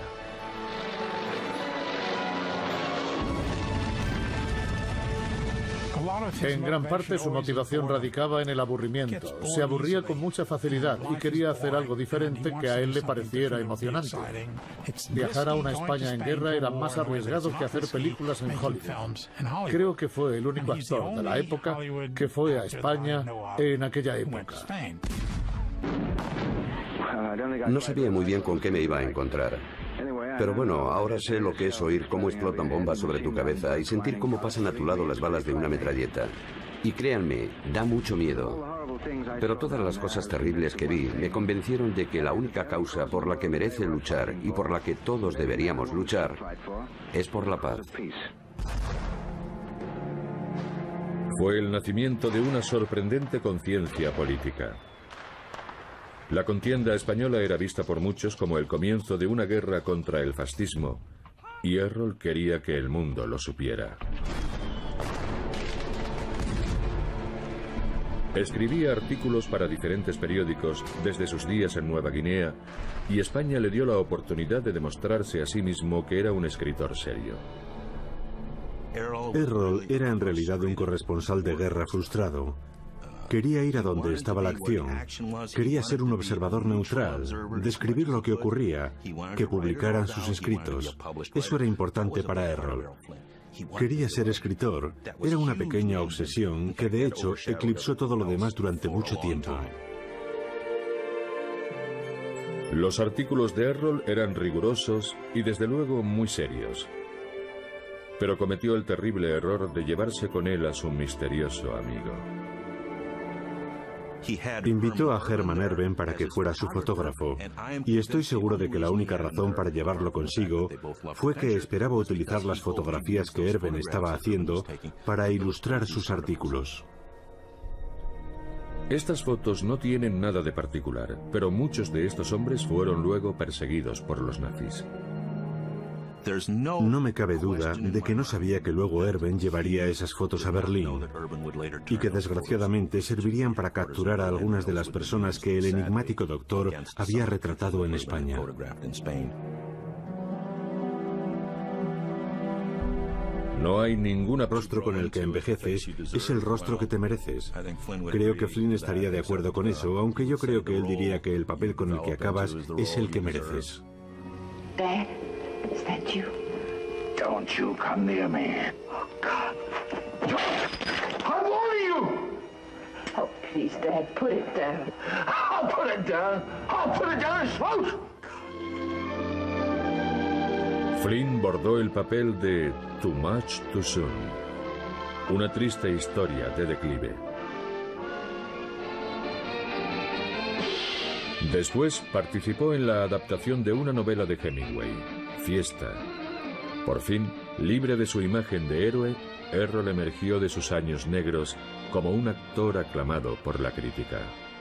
En gran parte su motivación radicaba en el aburrimiento. Se aburría con mucha facilidad y quería hacer algo diferente que a él le pareciera emocionante. Viajar a una España en guerra era más arriesgado que hacer películas en Hollywood. Creo que fue el único actor de la época que fue a España en aquella época. No sabía muy bien con qué me iba a encontrar. Pero bueno, ahora sé lo que es oír cómo explotan bombas sobre tu cabeza y sentir cómo pasan a tu lado las balas de una metralleta. Y créanme, da mucho miedo. Pero todas las cosas terribles que vi me convencieron de que la única causa por la que merece luchar y por la que todos deberíamos luchar es por la paz. Fue el nacimiento de una sorprendente conciencia política. La contienda española era vista por muchos como el comienzo de una guerra contra el fascismo, y Errol quería que el mundo lo supiera. Escribía artículos para diferentes periódicos desde sus días en Nueva Guinea, y España le dio la oportunidad de demostrarse a sí mismo que era un escritor serio. Errol era en realidad un corresponsal de guerra frustrado. Quería ir a donde estaba la acción. Quería ser un observador neutral, describir lo que ocurría, que publicaran sus escritos. Eso era importante para Errol. Quería ser escritor. Era una pequeña obsesión que, de hecho, eclipsó todo lo demás durante mucho tiempo. Los artículos de Errol eran rigurosos y, desde luego, muy serios. Pero cometió el terrible error de llevarse con él a su misterioso amigo. Invitó a Hermann Erben para que fuera su fotógrafo, y estoy seguro de que la única razón para llevarlo consigo fue que esperaba utilizar las fotografías que Erben estaba haciendo para ilustrar sus artículos. Estas fotos no tienen nada de particular, pero muchos de estos hombres fueron luego perseguidos por los nazis. No me cabe duda de que no sabía que luego Erben llevaría esas fotos a Berlín y que desgraciadamente servirían para capturar a algunas de las personas que el enigmático doctor había retratado en España. No hay ninguna rostro con el que envejeces es el rostro que te mereces. Creo que Flynn estaría de acuerdo con eso, aunque yo creo que él diría que el papel con el que acabas es el que mereces. Dad, is that you? Don't you come near me. Oh, God. I warn you! Oh, please, Dad, put it down. I'll put it down. I'll put it down his throat. Flynn bordó el papel de Too Much Too Soon, una triste historia de declive. Después participó en la adaptación de una novela de Hemingway, Fiesta. Por fin, libre de su imagen de héroe, Errol emergió de sus años negros como un actor aclamado por la crítica.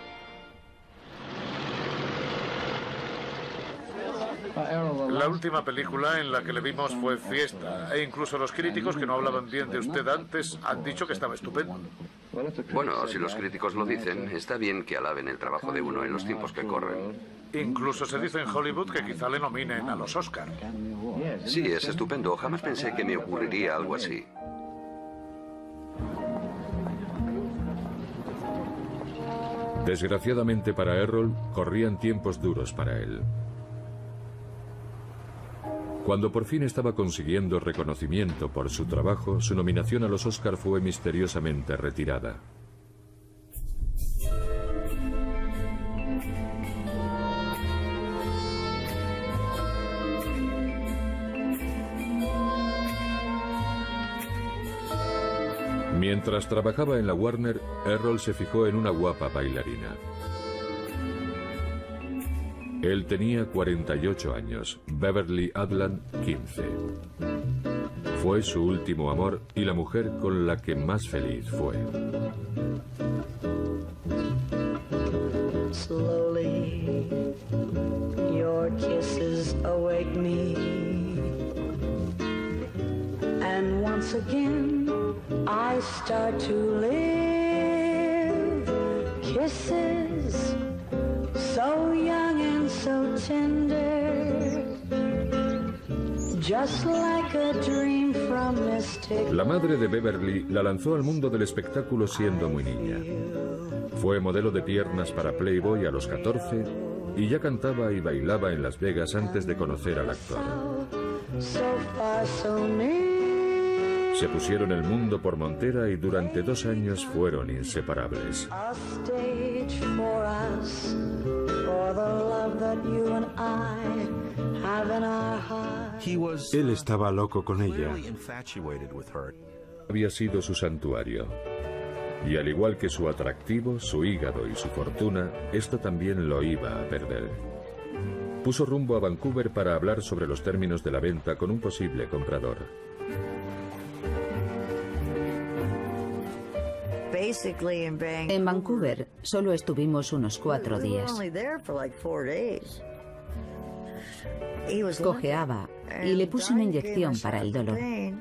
La última película en la que le vimos fue Fiesta, e incluso los críticos que no hablaban bien de usted antes han dicho que estaba estupendo. Bueno, si los críticos lo dicen, está bien que alaben el trabajo de uno en los tiempos que corren. Incluso se dice en Hollywood que quizá le nominen a los Oscar. Sí, es estupendo. Jamás pensé que me ocurriría algo así. Desgraciadamente para Errol, corrían tiempos duros para él. Cuando por fin estaba consiguiendo reconocimiento por su trabajo, su nominación a los Oscar fue misteriosamente retirada. Mientras trabajaba en la Warner, Errol se fijó en una guapa bailarina. Él tenía cuarenta y ocho años, Beverly Adland, quince. Fue su último amor y la mujer con la que más feliz fue. Slowly, your kisses awake me, and once again I start to live. Kisses so young and so tender, just like a dream from mystic. La madre de Beverly la lanzó al mundo del espectáculo siendo muy niña. Fue modelo de piernas para Playboy a los catorce y ya cantaba y bailaba en Las Vegas antes de conocer al actor. So far, so near. Se pusieron el mundo por montera y durante dos años fueron inseparables. A stage for us, for the love that you and I have in our hearts. Él estaba loco con ella. Había sido su santuario. Y al igual que su atractivo, su hígado y su fortuna, esto también lo iba a perder. Puso rumbo a Vancouver para hablar sobre los términos de la venta con un posible comprador. En Vancouver solo estuvimos unos cuatro días. Cojeaba y le puse una inyección para el dolor.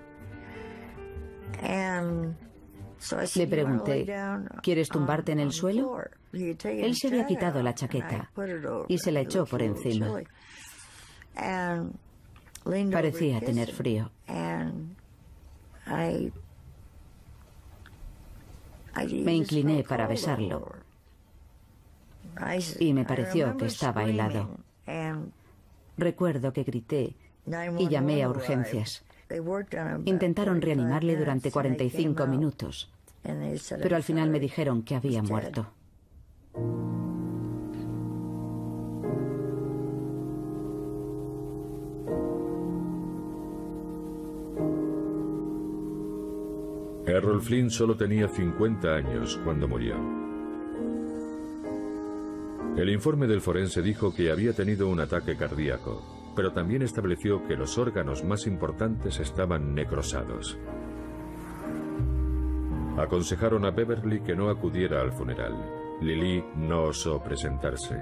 Le pregunté, ¿quieres tumbarte en el suelo? Él se había quitado la chaqueta y se la echó por encima. Parecía tener frío. Me incliné para besarlo y me pareció que estaba helado. Recuerdo que grité y llamé a urgencias. Intentaron reanimarle durante cuarenta y cinco minutos, pero al final me dijeron que había muerto. Errol Flynn solo tenía cincuenta años cuando murió. El informe del forense dijo que había tenido un ataque cardíaco, pero también estableció que los órganos más importantes estaban necrosados. Aconsejaron a Beverly que no acudiera al funeral. Lily no osó presentarse.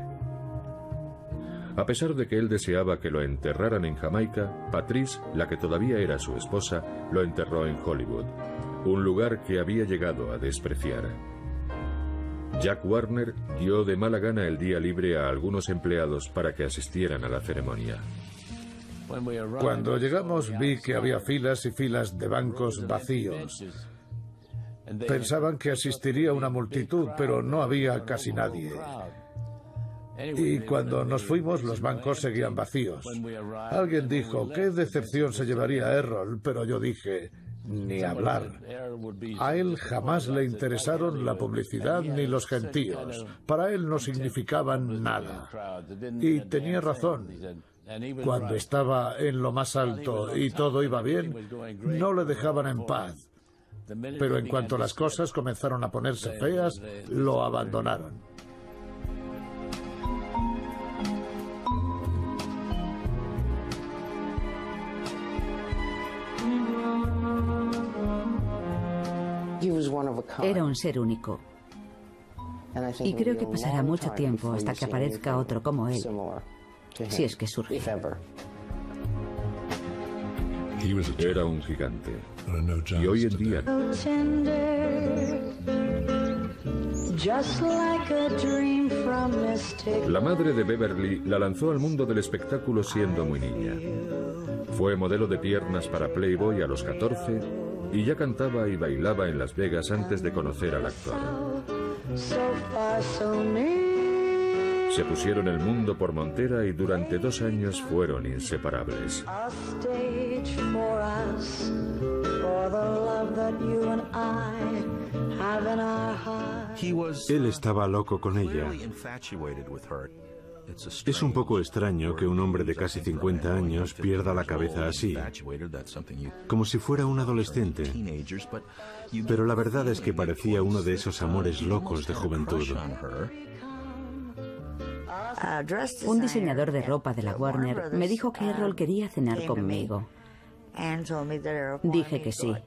A pesar de que él deseaba que lo enterraran en Jamaica, Patrice, la que todavía era su esposa, lo enterró en Hollywood, un lugar que había llegado a despreciar. Jack Warner dio de mala gana el día libre a algunos empleados para que asistieran a la ceremonia. Cuando llegamos vi que había filas y filas de bancos vacíos. Pensaban que asistiría una multitud, pero no había casi nadie. Y cuando nos fuimos, los bancos seguían vacíos. Alguien dijo, qué decepción se llevaría a Errol, pero yo dije, ni hablar. A él jamás le interesaron la publicidad ni los gentíos. Para él no significaban nada. Y tenía razón. Cuando estaba en lo más alto y todo iba bien, no le dejaban en paz. Pero en cuanto las cosas comenzaron a ponerse feas, lo abandonaron. Era un ser único. Y creo que pasará mucho tiempo hasta que aparezca otro como él, si es que surge. Era un gigante. Y hoy en día... La madre de Beverly la lanzó al mundo del espectáculo siendo muy niña. Fue modelo de piernas para Playboy a los catorce y ya cantaba y bailaba en Las Vegas antes de conocer al actor. Se pusieron el mundo por montera y durante dos años fueron inseparables. Él estaba loco con ella. Es un poco extraño que un hombre de casi cincuenta años pierda la cabeza así, como si fuera un adolescente. Pero la verdad es que parecía uno de esos amores locos de juventud. Un diseñador de ropa de la Warner me dijo que Errol quería cenar conmigo. Dije que sí.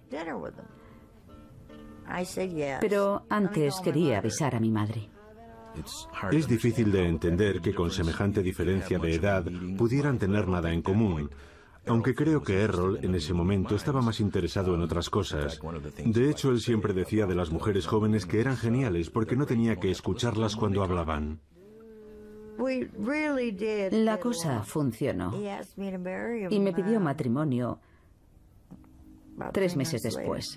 Pero antes quería avisar a mi madre. Es difícil de entender que con semejante diferencia de edad pudieran tener nada en común, aunque creo que Errol en ese momento estaba más interesado en otras cosas. De hecho, él siempre decía de las mujeres jóvenes que eran geniales porque no tenía que escucharlas cuando hablaban. La cosa funcionó y me pidió matrimonio tres meses después.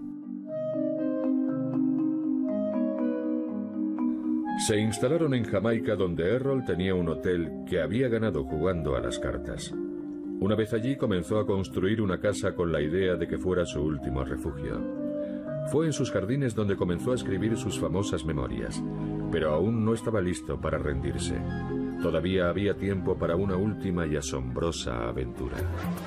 Se instalaron en Jamaica, donde Errol tenía un hotel que había ganado jugando a las cartas. Una vez allí comenzó a construir una casa con la idea de que fuera su último refugio. Fue en sus jardines donde comenzó a escribir sus famosas memorias, pero aún no estaba listo para rendirse. Todavía había tiempo para una última y asombrosa aventura.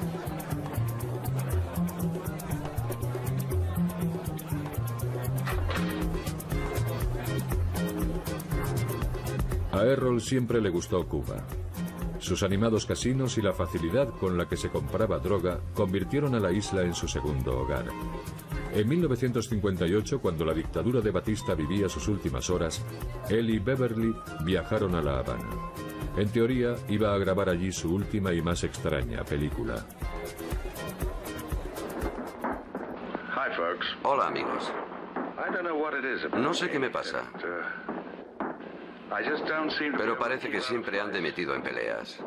A Errol siempre le gustó Cuba. Sus animados casinos y la facilidad con la que se compraba droga convirtieron a la isla en su segundo hogar. En mil novecientos cincuenta y ocho, cuando la dictadura de Batista vivía sus últimas horas, él y Beverly viajaron a La Habana. En teoría, iba a grabar allí su última y más extraña película. Hola, amigos. No sé qué me pasa, pero parece que siempre ande metido en peleas.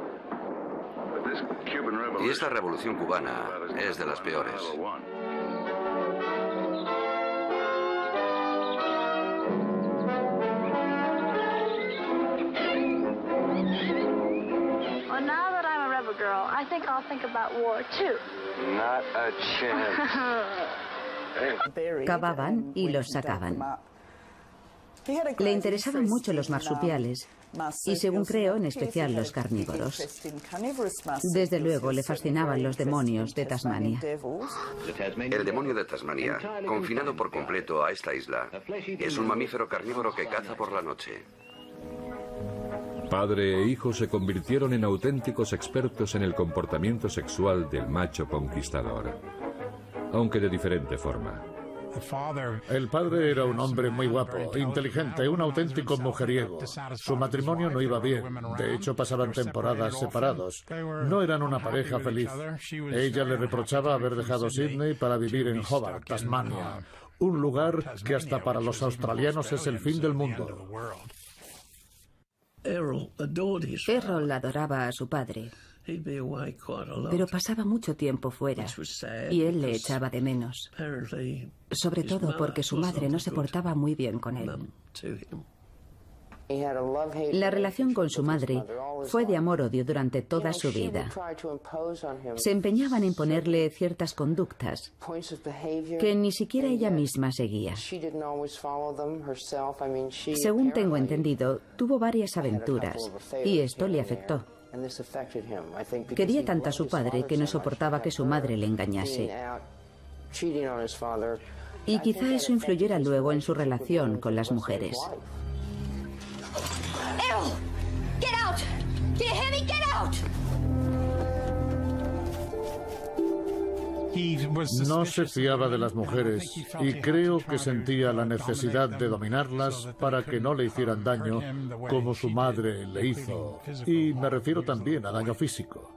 Y esta revolución cubana es de las peores. Well, now that I'm a rebel girl, I think I'll think about war too. Not a chance. Cavaban y los sacaban. Le interesaban mucho los marsupiales y, según creo, en especial los carnívoros. Desde luego le fascinaban los demonios de Tasmania. El demonio de Tasmania, confinado por completo a esta isla, es un mamífero carnívoro que caza por la noche. Padre e hijo se convirtieron en auténticos expertos en el comportamiento sexual del macho conquistador, aunque de diferente forma. El padre era un hombre muy guapo, inteligente, un auténtico mujeriego. Su matrimonio no iba bien. De hecho, pasaban temporadas separados. No eran una pareja feliz. Ella le reprochaba haber dejado Sydney para vivir en Hobart, Tasmania, un lugar que hasta para los australianos es el fin del mundo. Errol adoraba a su padre. pero pasaba mucho tiempo fuera y él le echaba de menos, sobre todo porque su madre no se portaba muy bien con él. La relación con su madre fue de amor-odio durante toda su vida. Se empeñaban en ponerle ciertas conductas que ni siquiera ella misma seguía. Según tengo entendido, tuvo varias aventuras y esto le afectó. Quería tanto a su padre que no soportaba que su madre le engañase. Y quizá eso influyera luego en su relación con las mujeres. Errol! Get out! Do you hear me? Get out! No se fiaba de las mujeres y creo que sentía la necesidad de dominarlas para que no le hicieran daño como su madre le hizo. Y me refiero también a daño físico.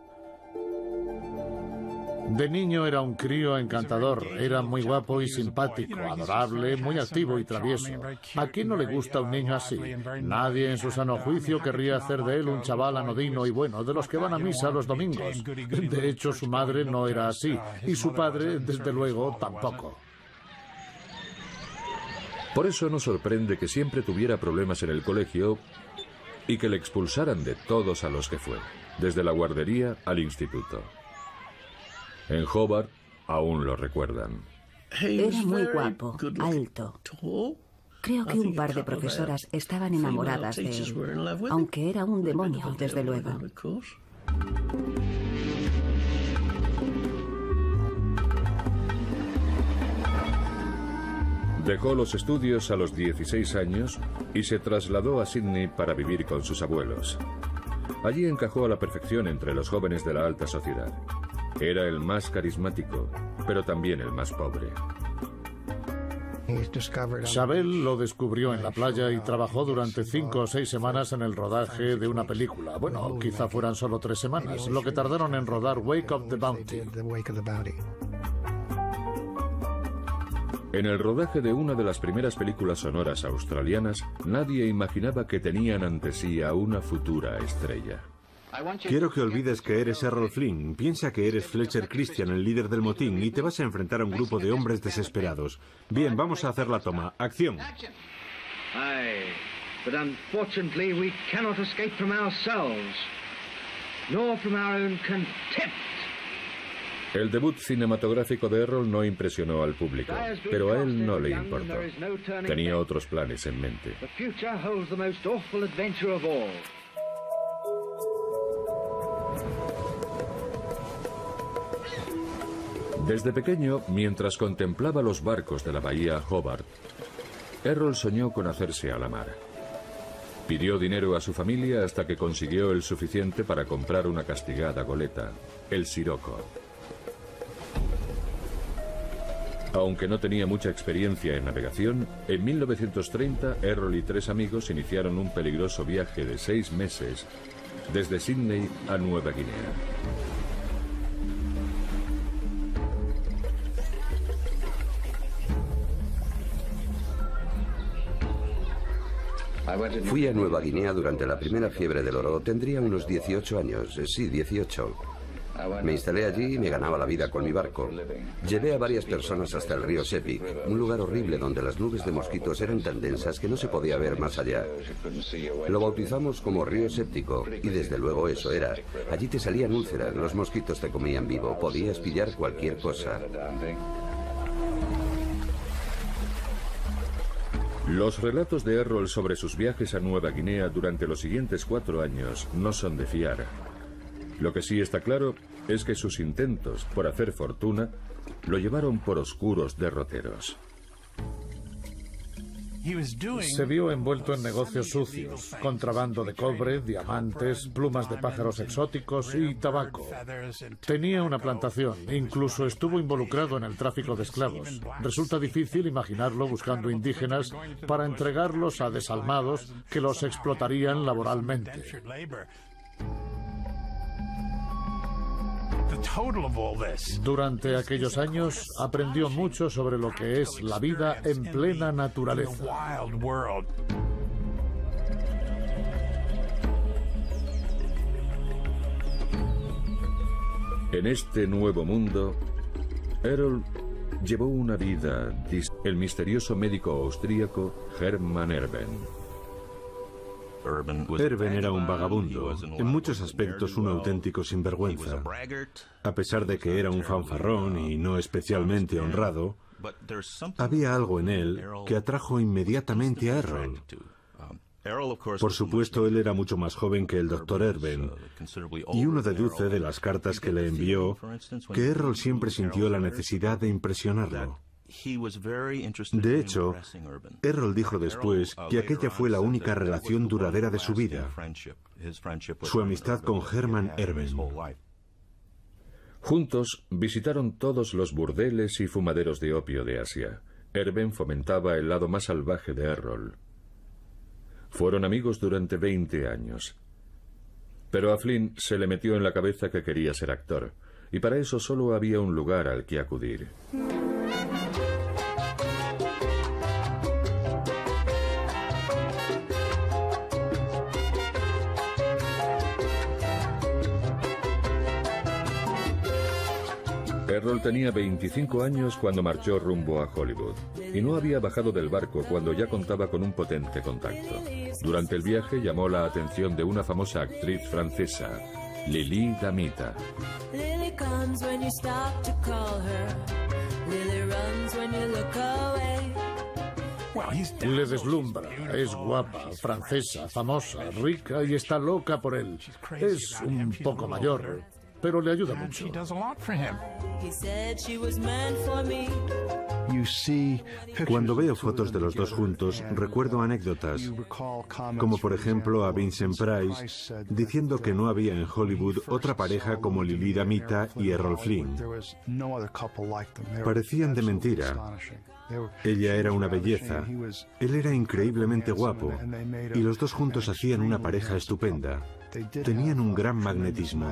De niño era un crío encantador, era muy guapo y simpático, adorable, muy activo y travieso. ¿A quién no le gusta un niño así? Nadie en su sano juicio querría hacer de él un chaval anodino y bueno, de los que van a misa los domingos. De hecho, su madre no era así, y su padre, desde luego, tampoco. Por eso nos sorprende que siempre tuviera problemas en el colegio y que le expulsaran de todos a los que fue, desde la guardería al instituto. En Hobart aún lo recuerdan. Era muy guapo, alto. Creo que un par de profesoras estaban enamoradas de él, aunque era un demonio, desde luego. Dejó los estudios a los dieciséis años y se trasladó a Sydney para vivir con sus abuelos. Allí encajó a la perfección entre los jóvenes de la alta sociedad. Era el más carismático, pero también el más pobre. Charbel lo descubrió en la playa y trabajó durante cinco o seis semanas en el rodaje de una película. Bueno, quizá fueran solo tres semanas, lo que tardaron en rodar Wake of the Bounty. En el rodaje de una de las primeras películas sonoras australianas, nadie imaginaba que tenían ante sí a una futura estrella. Quiero que olvides que eres Errol Flynn. Piensa que eres Fletcher Christian, el líder del motín, y te vas a enfrentar a un grupo de hombres desesperados. Bien, vamos a hacer la toma. ¡Acción! Aye, but unfortunately we cannot escape from ourselves, nor from our own contempt. El debut cinematográfico de Errol no impresionó al público, pero a él no le importó. Tenía otros planes en mente. The future holds the most awful adventure of all. Desde pequeño, mientras contemplaba los barcos de la bahía Hobart, Errol soñó con hacerse a la mar. Pidió dinero a su familia hasta que consiguió el suficiente para comprar una castigada goleta, el Sirocco. Aunque no tenía mucha experiencia en navegación, en mil novecientos treinta Errol y tres amigos iniciaron un peligroso viaje de seis meses desde Sydney a Nueva Guinea. Fui a Nueva Guinea durante la primera fiebre del oro. Tendría unos dieciocho años, sí, dieciocho. Me instalé allí y me ganaba la vida con mi barco. Llevé a varias personas hasta el río Sepik, un lugar horrible donde las nubes de mosquitos eran tan densas que no se podía ver más allá. Lo bautizamos como río séptico y desde luego eso era. Allí te salían úlceras, los mosquitos te comían vivo, podías pillar cualquier cosa. Los relatos de Errol sobre sus viajes a Nueva Guinea durante los siguientes cuatro años no son de fiar. Lo que sí está claro es que sus intentos por hacer fortuna lo llevaron por oscuros derroteros. Se vio envuelto en negocios sucios, contrabando de cobre, diamantes, plumas de pájaros exóticos y tabaco. Tenía una plantación, incluso estuvo involucrado en el tráfico de esclavos. Resulta difícil imaginarlo buscando indígenas para entregarlos a desalmados que los explotarían laboralmente. Durante aquellos años aprendió mucho sobre lo que es la vida en plena naturaleza. En este nuevo mundo, Errol llevó una vida dis... el misterioso médico austríaco Hermann Erben. Erben era un vagabundo, en muchos aspectos un auténtico sinvergüenza. A pesar de que era un fanfarrón y no especialmente honrado, había algo en él que atrajo inmediatamente a Errol. Por supuesto, él era mucho más joven que el doctor Erben, y uno deduce de las cartas que le envió que Errol siempre sintió la necesidad de impresionarlo. De hecho, Errol dijo después que aquella fue la única relación duradera de su vida, su amistad con Hermann Erben. Juntos visitaron todos los burdeles y fumaderos de opio de Asia. Erben fomentaba el lado más salvaje de Errol. Fueron amigos durante veinte años. Pero a Flynn se le metió en la cabeza que quería ser actor, y para eso solo había un lugar al que acudir. Errol tenía veinticinco años cuando marchó rumbo a Hollywood, y no había bajado del barco cuando ya contaba con un potente contacto. Durante el viaje llamó la atención de una famosa actriz francesa, Lili Damita. Le deslumbra, es guapa, francesa, famosa, rica y está loca por él. Es un poco mayor, pero le ayuda mucho. Cuando veo fotos de los dos juntos, recuerdo anécdotas, como por ejemplo a Vincent Price diciendo que no había en Hollywood otra pareja como Lili Damita y Errol Flynn. Parecían de mentira. Ella era una belleza, él era increíblemente guapo, y los dos juntos hacían una pareja estupenda. Tenían un gran magnetismo.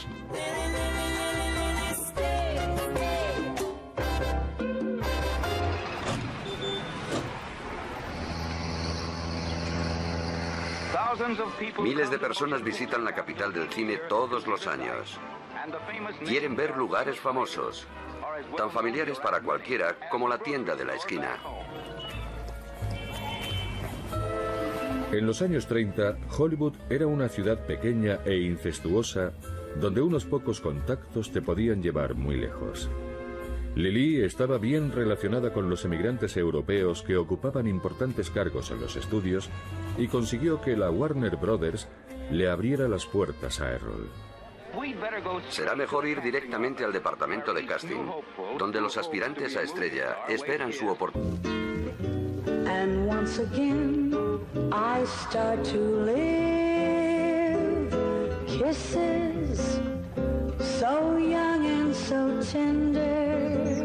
Miles de personas visitan la capital del cine todos los años. Quieren ver lugares famosos, tan familiares para cualquiera como la tienda de la esquina. En los años treinta, Hollywood era una ciudad pequeña e incestuosa donde unos pocos contactos te podían llevar muy lejos. Lili estaba bien relacionada con los emigrantes europeos que ocupaban importantes cargos en los estudios y consiguió que la Warner Brothers le abriera las puertas a Errol. Será mejor ir directamente al departamento de casting, donde los aspirantes a estrella esperan su oportunidad. And once again, I start to live. Kisses, so young and so tender,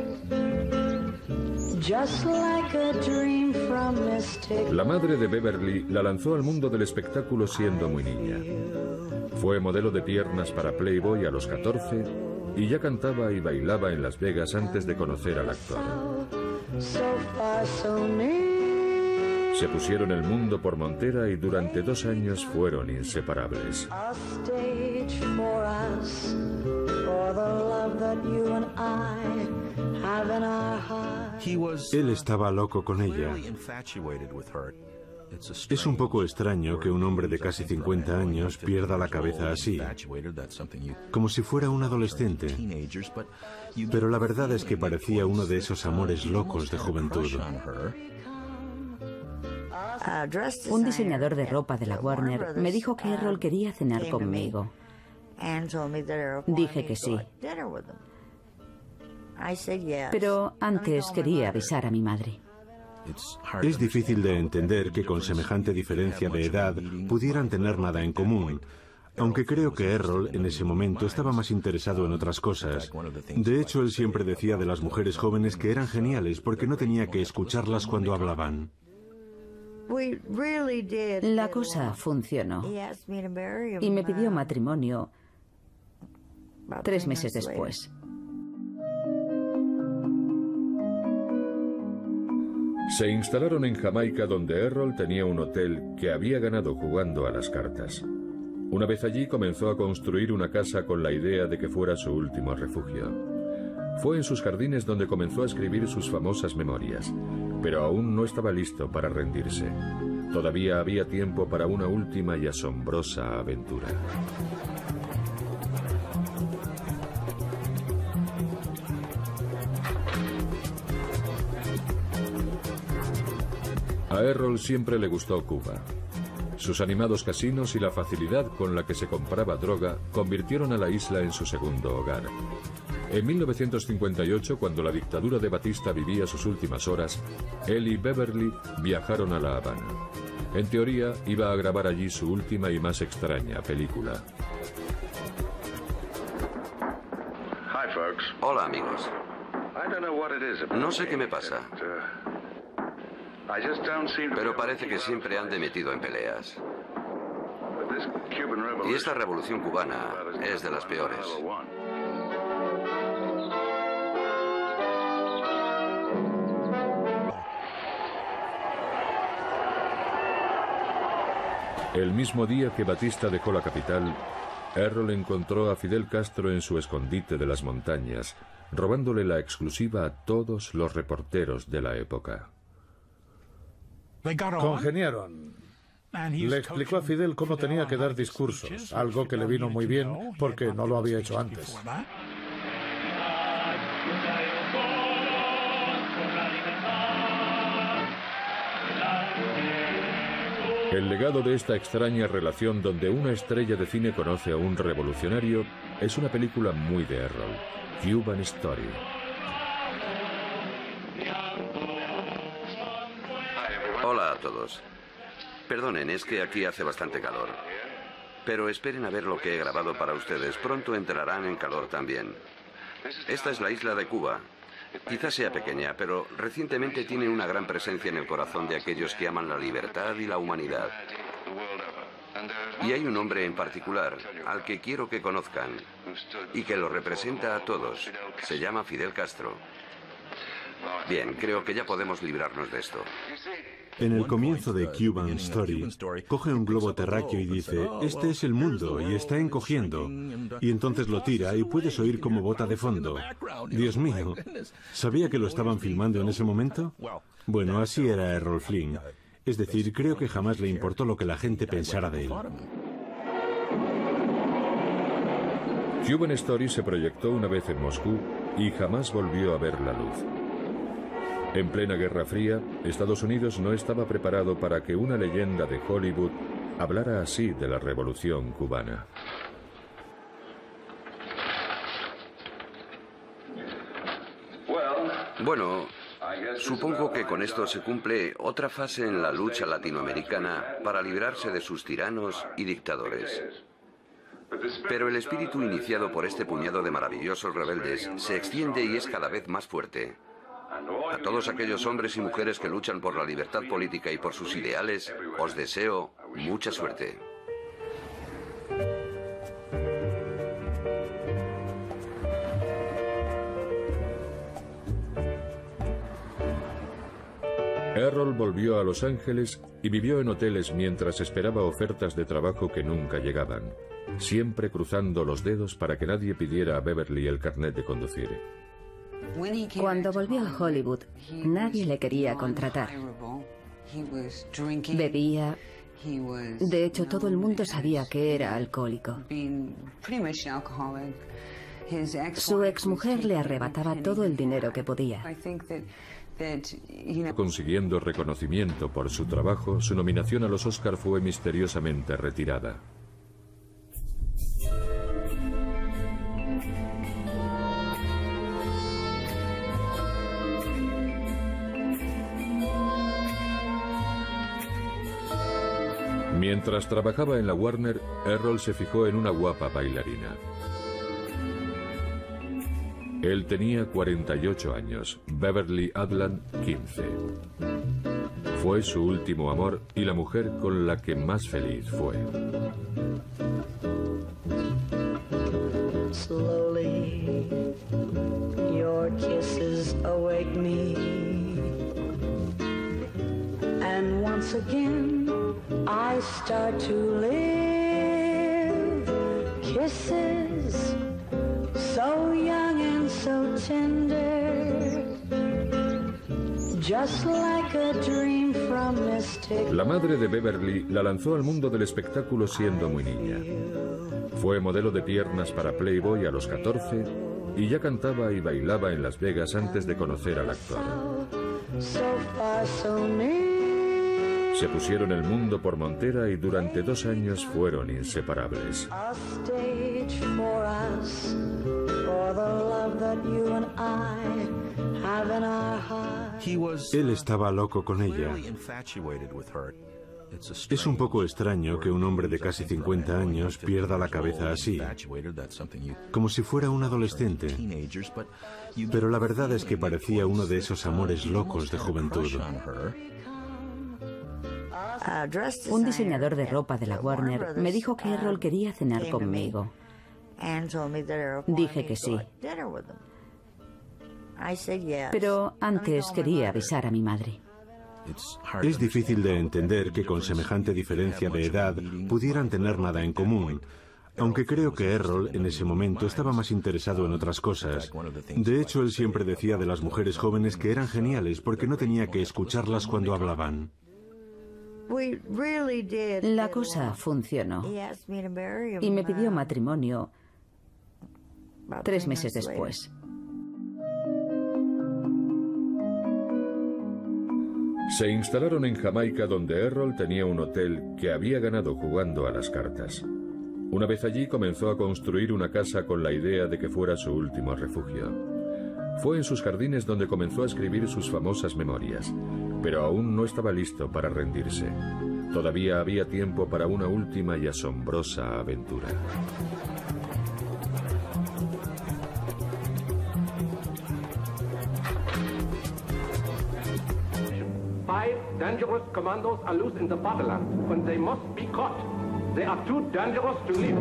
just like a dream from mystic. La madre de Beverly la lanzó al mundo del espectáculo siendo muy niña. Fue modelo de piernas para Playboy a los catorce y ya cantaba y bailaba en Las Vegas antes de conocer al actor. So far, so near. Se pusieron el mundo por montera y durante dos años fueron inseparables. Él estaba loco con ella. Es un poco extraño que un hombre de casi cincuenta años pierda la cabeza así, como si fuera un adolescente. Pero la verdad es que parecía uno de esos amores locos de juventud. Un diseñador de ropa de la Warner me dijo que Errol quería cenar conmigo. Dije que sí. Pero antes quería avisar a mi madre. Es difícil de entender que con semejante diferencia de edad pudieran tener nada en común, aunque creo que Errol en ese momento estaba más interesado en otras cosas. De hecho, él siempre decía de las mujeres jóvenes que eran geniales porque no tenía que escucharlas cuando hablaban. La cosa funcionó y me pidió matrimonio tres meses después. Se instalaron en Jamaica, donde Errol tenía un hotel que había ganado jugando a las cartas. Una vez allí comenzó a construir una casa con la idea de que fuera su último refugio. Fue en sus jardines donde comenzó a escribir sus famosas memorias, pero aún no estaba listo para rendirse. Todavía había tiempo para una última y asombrosa aventura. A Errol siempre le gustó Cuba. Sus animados casinos y la facilidad con la que se compraba droga convirtieron a la isla en su segundo hogar. En mil novecientos cincuenta y ocho, cuando la dictadura de Batista vivía sus últimas horas, él y Beverly viajaron a La Habana. En teoría, iba a grabar allí su última y más extraña película. Hola, amigos. No sé qué me pasa, pero parece que siempre ande metido en peleas. Y esta revolución cubana es de las peores. El mismo día que Batista dejó la capital, Errol encontró a Fidel Castro en su escondite de las montañas, robándole la exclusiva a todos los reporteros de la época. Congeniaron. Le explicó a Fidel cómo tenía que dar discursos, algo que le vino muy bien porque no lo había hecho antes. El legado de esta extraña relación donde una estrella de cine conoce a un revolucionario es una película muy de Errol, Cuban Story. Hola a todos. Perdonen, es que aquí hace bastante calor. Pero esperen a ver lo que he grabado para ustedes. Pronto entrarán en calor también. Esta es la isla de Cuba. Quizás sea pequeña, pero recientemente tiene una gran presencia en el corazón de aquellos que aman la libertad y la humanidad. Y hay un hombre en particular al que quiero que conozcan y que lo representa a todos. Se llama Fidel Castro. Bien, creo que ya podemos librarnos de esto. En el comienzo de Cuban Story, coge un globo terráqueo y dice, este es el mundo y está encogiendo. Y entonces lo tira y puedes oír cómo bota de fondo. Dios mío, ¿sabía que lo estaban filmando en ese momento? Bueno, así era Errol Flynn. Es decir, creo que jamás le importó lo que la gente pensara de él. Cuban Story se proyectó una vez en Moscú y jamás volvió a ver la luz. En plena Guerra Fría, Estados Unidos no estaba preparado para que una leyenda de Hollywood hablara así de la revolución cubana. Bueno, supongo que con esto se cumple otra fase en la lucha latinoamericana para librarse de sus tiranos y dictadores. Pero el espíritu iniciado por este puñado de maravillosos rebeldes se extiende y es cada vez más fuerte. A todos aquellos hombres y mujeres que luchan por la libertad política y por sus ideales, os deseo mucha suerte. Errol volvió a Los Ángeles y vivió en hoteles mientras esperaba ofertas de trabajo que nunca llegaban, siempre cruzando los dedos para que nadie pidiera a Beverly el carnet de conducir. Cuando volvió a Hollywood, nadie le quería contratar. Bebía. De hecho, todo el mundo sabía que era alcohólico. Su exmujer le arrebataba todo el dinero que podía. Consiguiendo reconocimiento por su trabajo, su nominación a los Oscar fue misteriosamente retirada. Mientras trabajaba en la Warner, Errol se fijó en una guapa bailarina. Él tenía cuarenta y ocho años, Beverly Adland, quince. Fue su último amor y la mujer con la que más feliz fue. Slowly, your kisses awake me, and once again I start to live Kisses, so young and so tender, just like a dream from mystic. La madre de Beverly la lanzó al mundo del espectáculo siendo muy niña. Fue modelo de piernas para Playboy a los catorce y ya cantaba y bailaba en Las Vegas antes de conocer al actor. Se pusieron el mundo por montera y durante dos años fueron inseparables. Él estaba loco con ella. Es un poco extraño que un hombre de casi cincuenta años pierda la cabeza así, como si fuera un adolescente. Pero la verdad es que parecía uno de esos amores locos de juventud. Un diseñador de ropa de la Warner me dijo que Errol quería cenar conmigo. Dije que sí. Pero antes quería avisar a mi madre. Es difícil de entender que con semejante diferencia de edad pudieran tener nada en común, aunque creo que Errol en ese momento estaba más interesado en otras cosas. De hecho, él siempre decía de las mujeres jóvenes que eran geniales porque no tenía que escucharlas cuando hablaban. La cosa funcionó y me pidió matrimonio tres meses después. Se instalaron en Jamaica, donde Errol tenía un hotel que había ganado jugando a las cartas. Una vez allí comenzó a construir una casa con la idea de que fuera su último refugio. Fue en sus jardines donde comenzó a escribir sus famosas memorias, pero aún no estaba listo para rendirse. Todavía había tiempo para una última y asombrosa aventura. Five dangerous commandos are loose in the fatherland, and they must be caught. They are too dangerous to leave.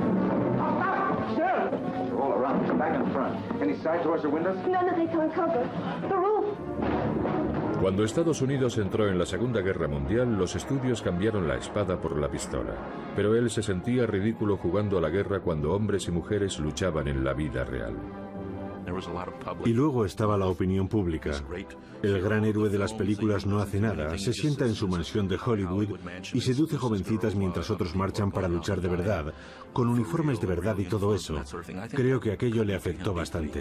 Sir! All around, come back in front. Any side doors or windows? None that they can't cover. The roof. Cuando Estados Unidos entró en la Segunda Guerra Mundial, los estudios cambiaron la espada por la pistola. Pero él se sentía ridículo jugando a la guerra cuando hombres y mujeres luchaban en la vida real. Y luego estaba la opinión pública. El gran héroe de las películas no hace nada, se sienta en su mansión de Hollywood y seduce jovencitas mientras otros marchan para luchar de verdad, con uniformes de verdad y todo eso. Creo que aquello le afectó bastante.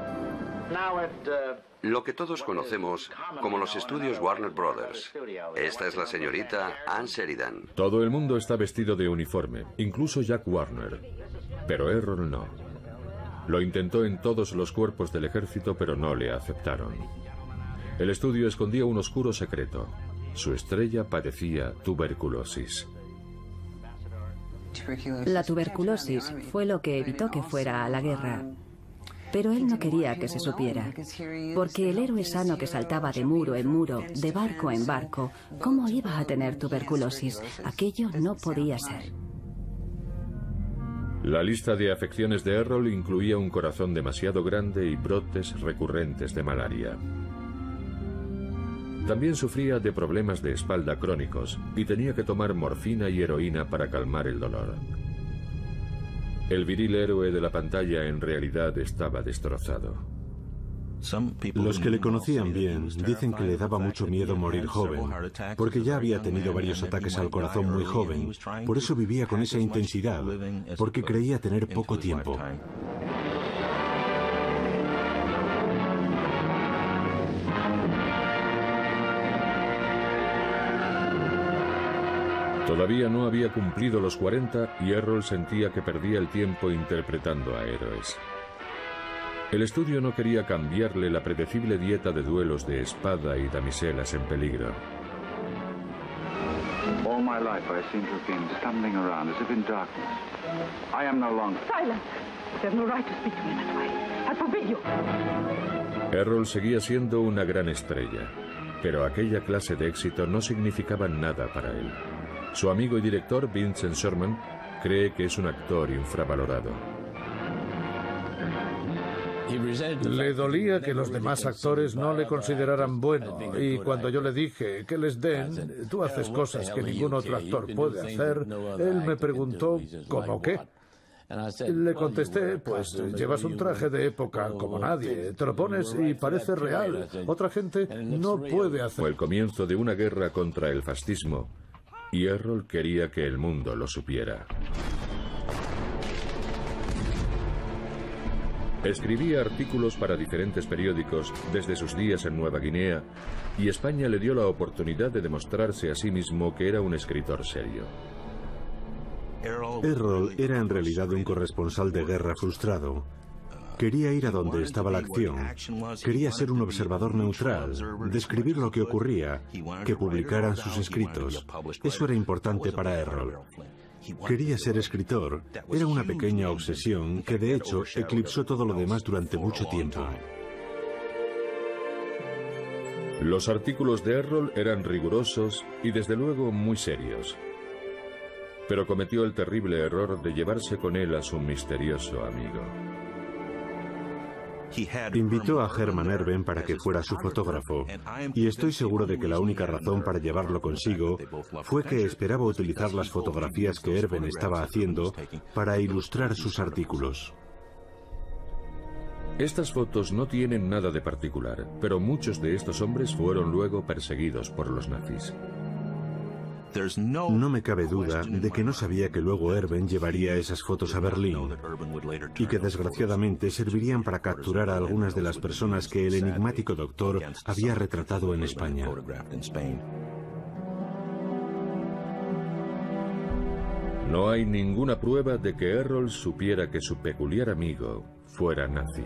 Lo que todos conocemos como los estudios Warner Brothers. Esta es la señorita Ann Sheridan. Todo el mundo está vestido de uniforme, incluso Jack Warner. Pero Errol no. Lo intentó en todos los cuerpos del ejército, pero no le aceptaron. El estudio escondía un oscuro secreto. Su estrella padecía tuberculosis. La tuberculosis fue lo que evitó que fuera a la guerra. Pero él no quería que se supiera, porque el héroe sano que saltaba de muro en muro, de barco en barco, ¿cómo iba a tener tuberculosis? Aquello no podía ser. La lista de afecciones de Errol incluía un corazón demasiado grande y brotes recurrentes de malaria. También sufría de problemas de espalda crónicos y tenía que tomar morfina y heroína para calmar el dolor. El viril héroe de la pantalla en realidad estaba destrozado. Los que le conocían bien dicen que le daba mucho miedo morir joven, porque ya había tenido varios ataques al corazón muy joven. Por eso vivía con esa intensidad, porque creía tener poco tiempo. Todavía no había cumplido los cuarenta y Errol sentía que perdía el tiempo interpretando a héroes. El estudio no quería cambiarle la predecible dieta de duelos de espada y damiselas en peligro. All my life I seem to have been stumbling around as if in darkness. I am no longer. Silence! You have no right to speak to me that way. I forbid you. Errol seguía siendo una gran estrella, pero aquella clase de éxito no significaba nada para él. Su amigo y director, Vincent Sherman, cree que es un actor infravalorado. Le dolía que los demás actores no le consideraran bueno, y cuando yo le dije que les den, tú haces cosas que ningún otro actor puede hacer, él me preguntó ¿cómo qué? Le contesté, pues llevas un traje de época como nadie, te lo pones y parece real. Otra gente no puede hacer. Fue el comienzo de una guerra contra el fascismo y Errol quería que el mundo lo supiera. Escribía artículos para diferentes periódicos desde sus días en Nueva Guinea y España le dio la oportunidad de demostrarse a sí mismo que era un escritor serio. Errol era en realidad un corresponsal de guerra frustrado. Quería ir a donde estaba la acción. Quería ser un observador neutral, describir lo que ocurría, que publicaran sus escritos. Eso era importante para Errol. Quería ser escritor. Era una pequeña obsesión que, de hecho, eclipsó todo lo demás durante mucho tiempo. Los artículos de Errol eran rigurosos y, desde luego, muy serios. Pero cometió el terrible error de llevarse con él a su misterioso amigo. Invitó a Hermann Erben para que fuera su fotógrafo, y estoy seguro de que la única razón para llevarlo consigo fue que esperaba utilizar las fotografías que Erben estaba haciendo para ilustrar sus artículos. Estas fotos no tienen nada de particular, pero muchos de estos hombres fueron luego perseguidos por los nazis. No me cabe duda de que no sabía que luego Erben llevaría esas fotos a Berlín y que desgraciadamente servirían para capturar a algunas de las personas que el enigmático doctor había retratado en España. No hay ninguna prueba de que Errol supiera que su peculiar amigo fuera nazi.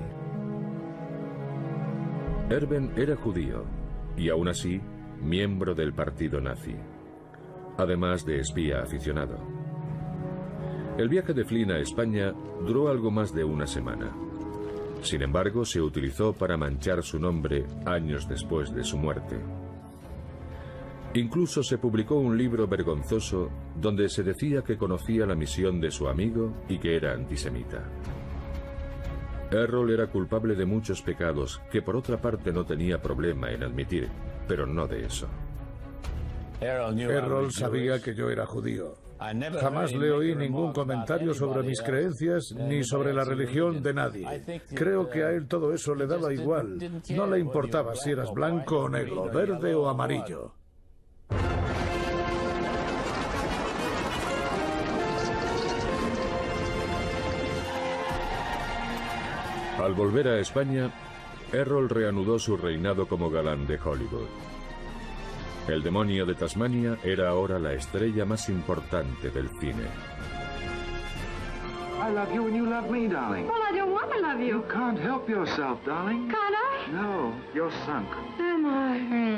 Erben era judío y aún así miembro del partido nazi, además de espía aficionado. El viaje de Flynn a España duró algo más de una semana. Sin embargo, se utilizó para manchar su nombre años después de su muerte. Incluso se publicó un libro vergonzoso donde se decía que conocía la misión de su amigo y que era antisemita. Errol era culpable de muchos pecados que por otra parte no tenía problema en admitir, pero no de eso. Errol sabía que yo era judío. Jamás le oí ningún comentario sobre mis creencias ni sobre la religión de nadie. Creo que a él todo eso le daba igual. No le importaba si eras blanco o negro, verde o amarillo. Al volver a España, Errol reanudó su reinado como galán de Hollywood. El demonio de Tasmania era ahora la estrella más importante del cine. I love you and you love me, darling. Well, I don't want to love you. You can't help yourself, darling. Can't I? No, you're sunk. Am I?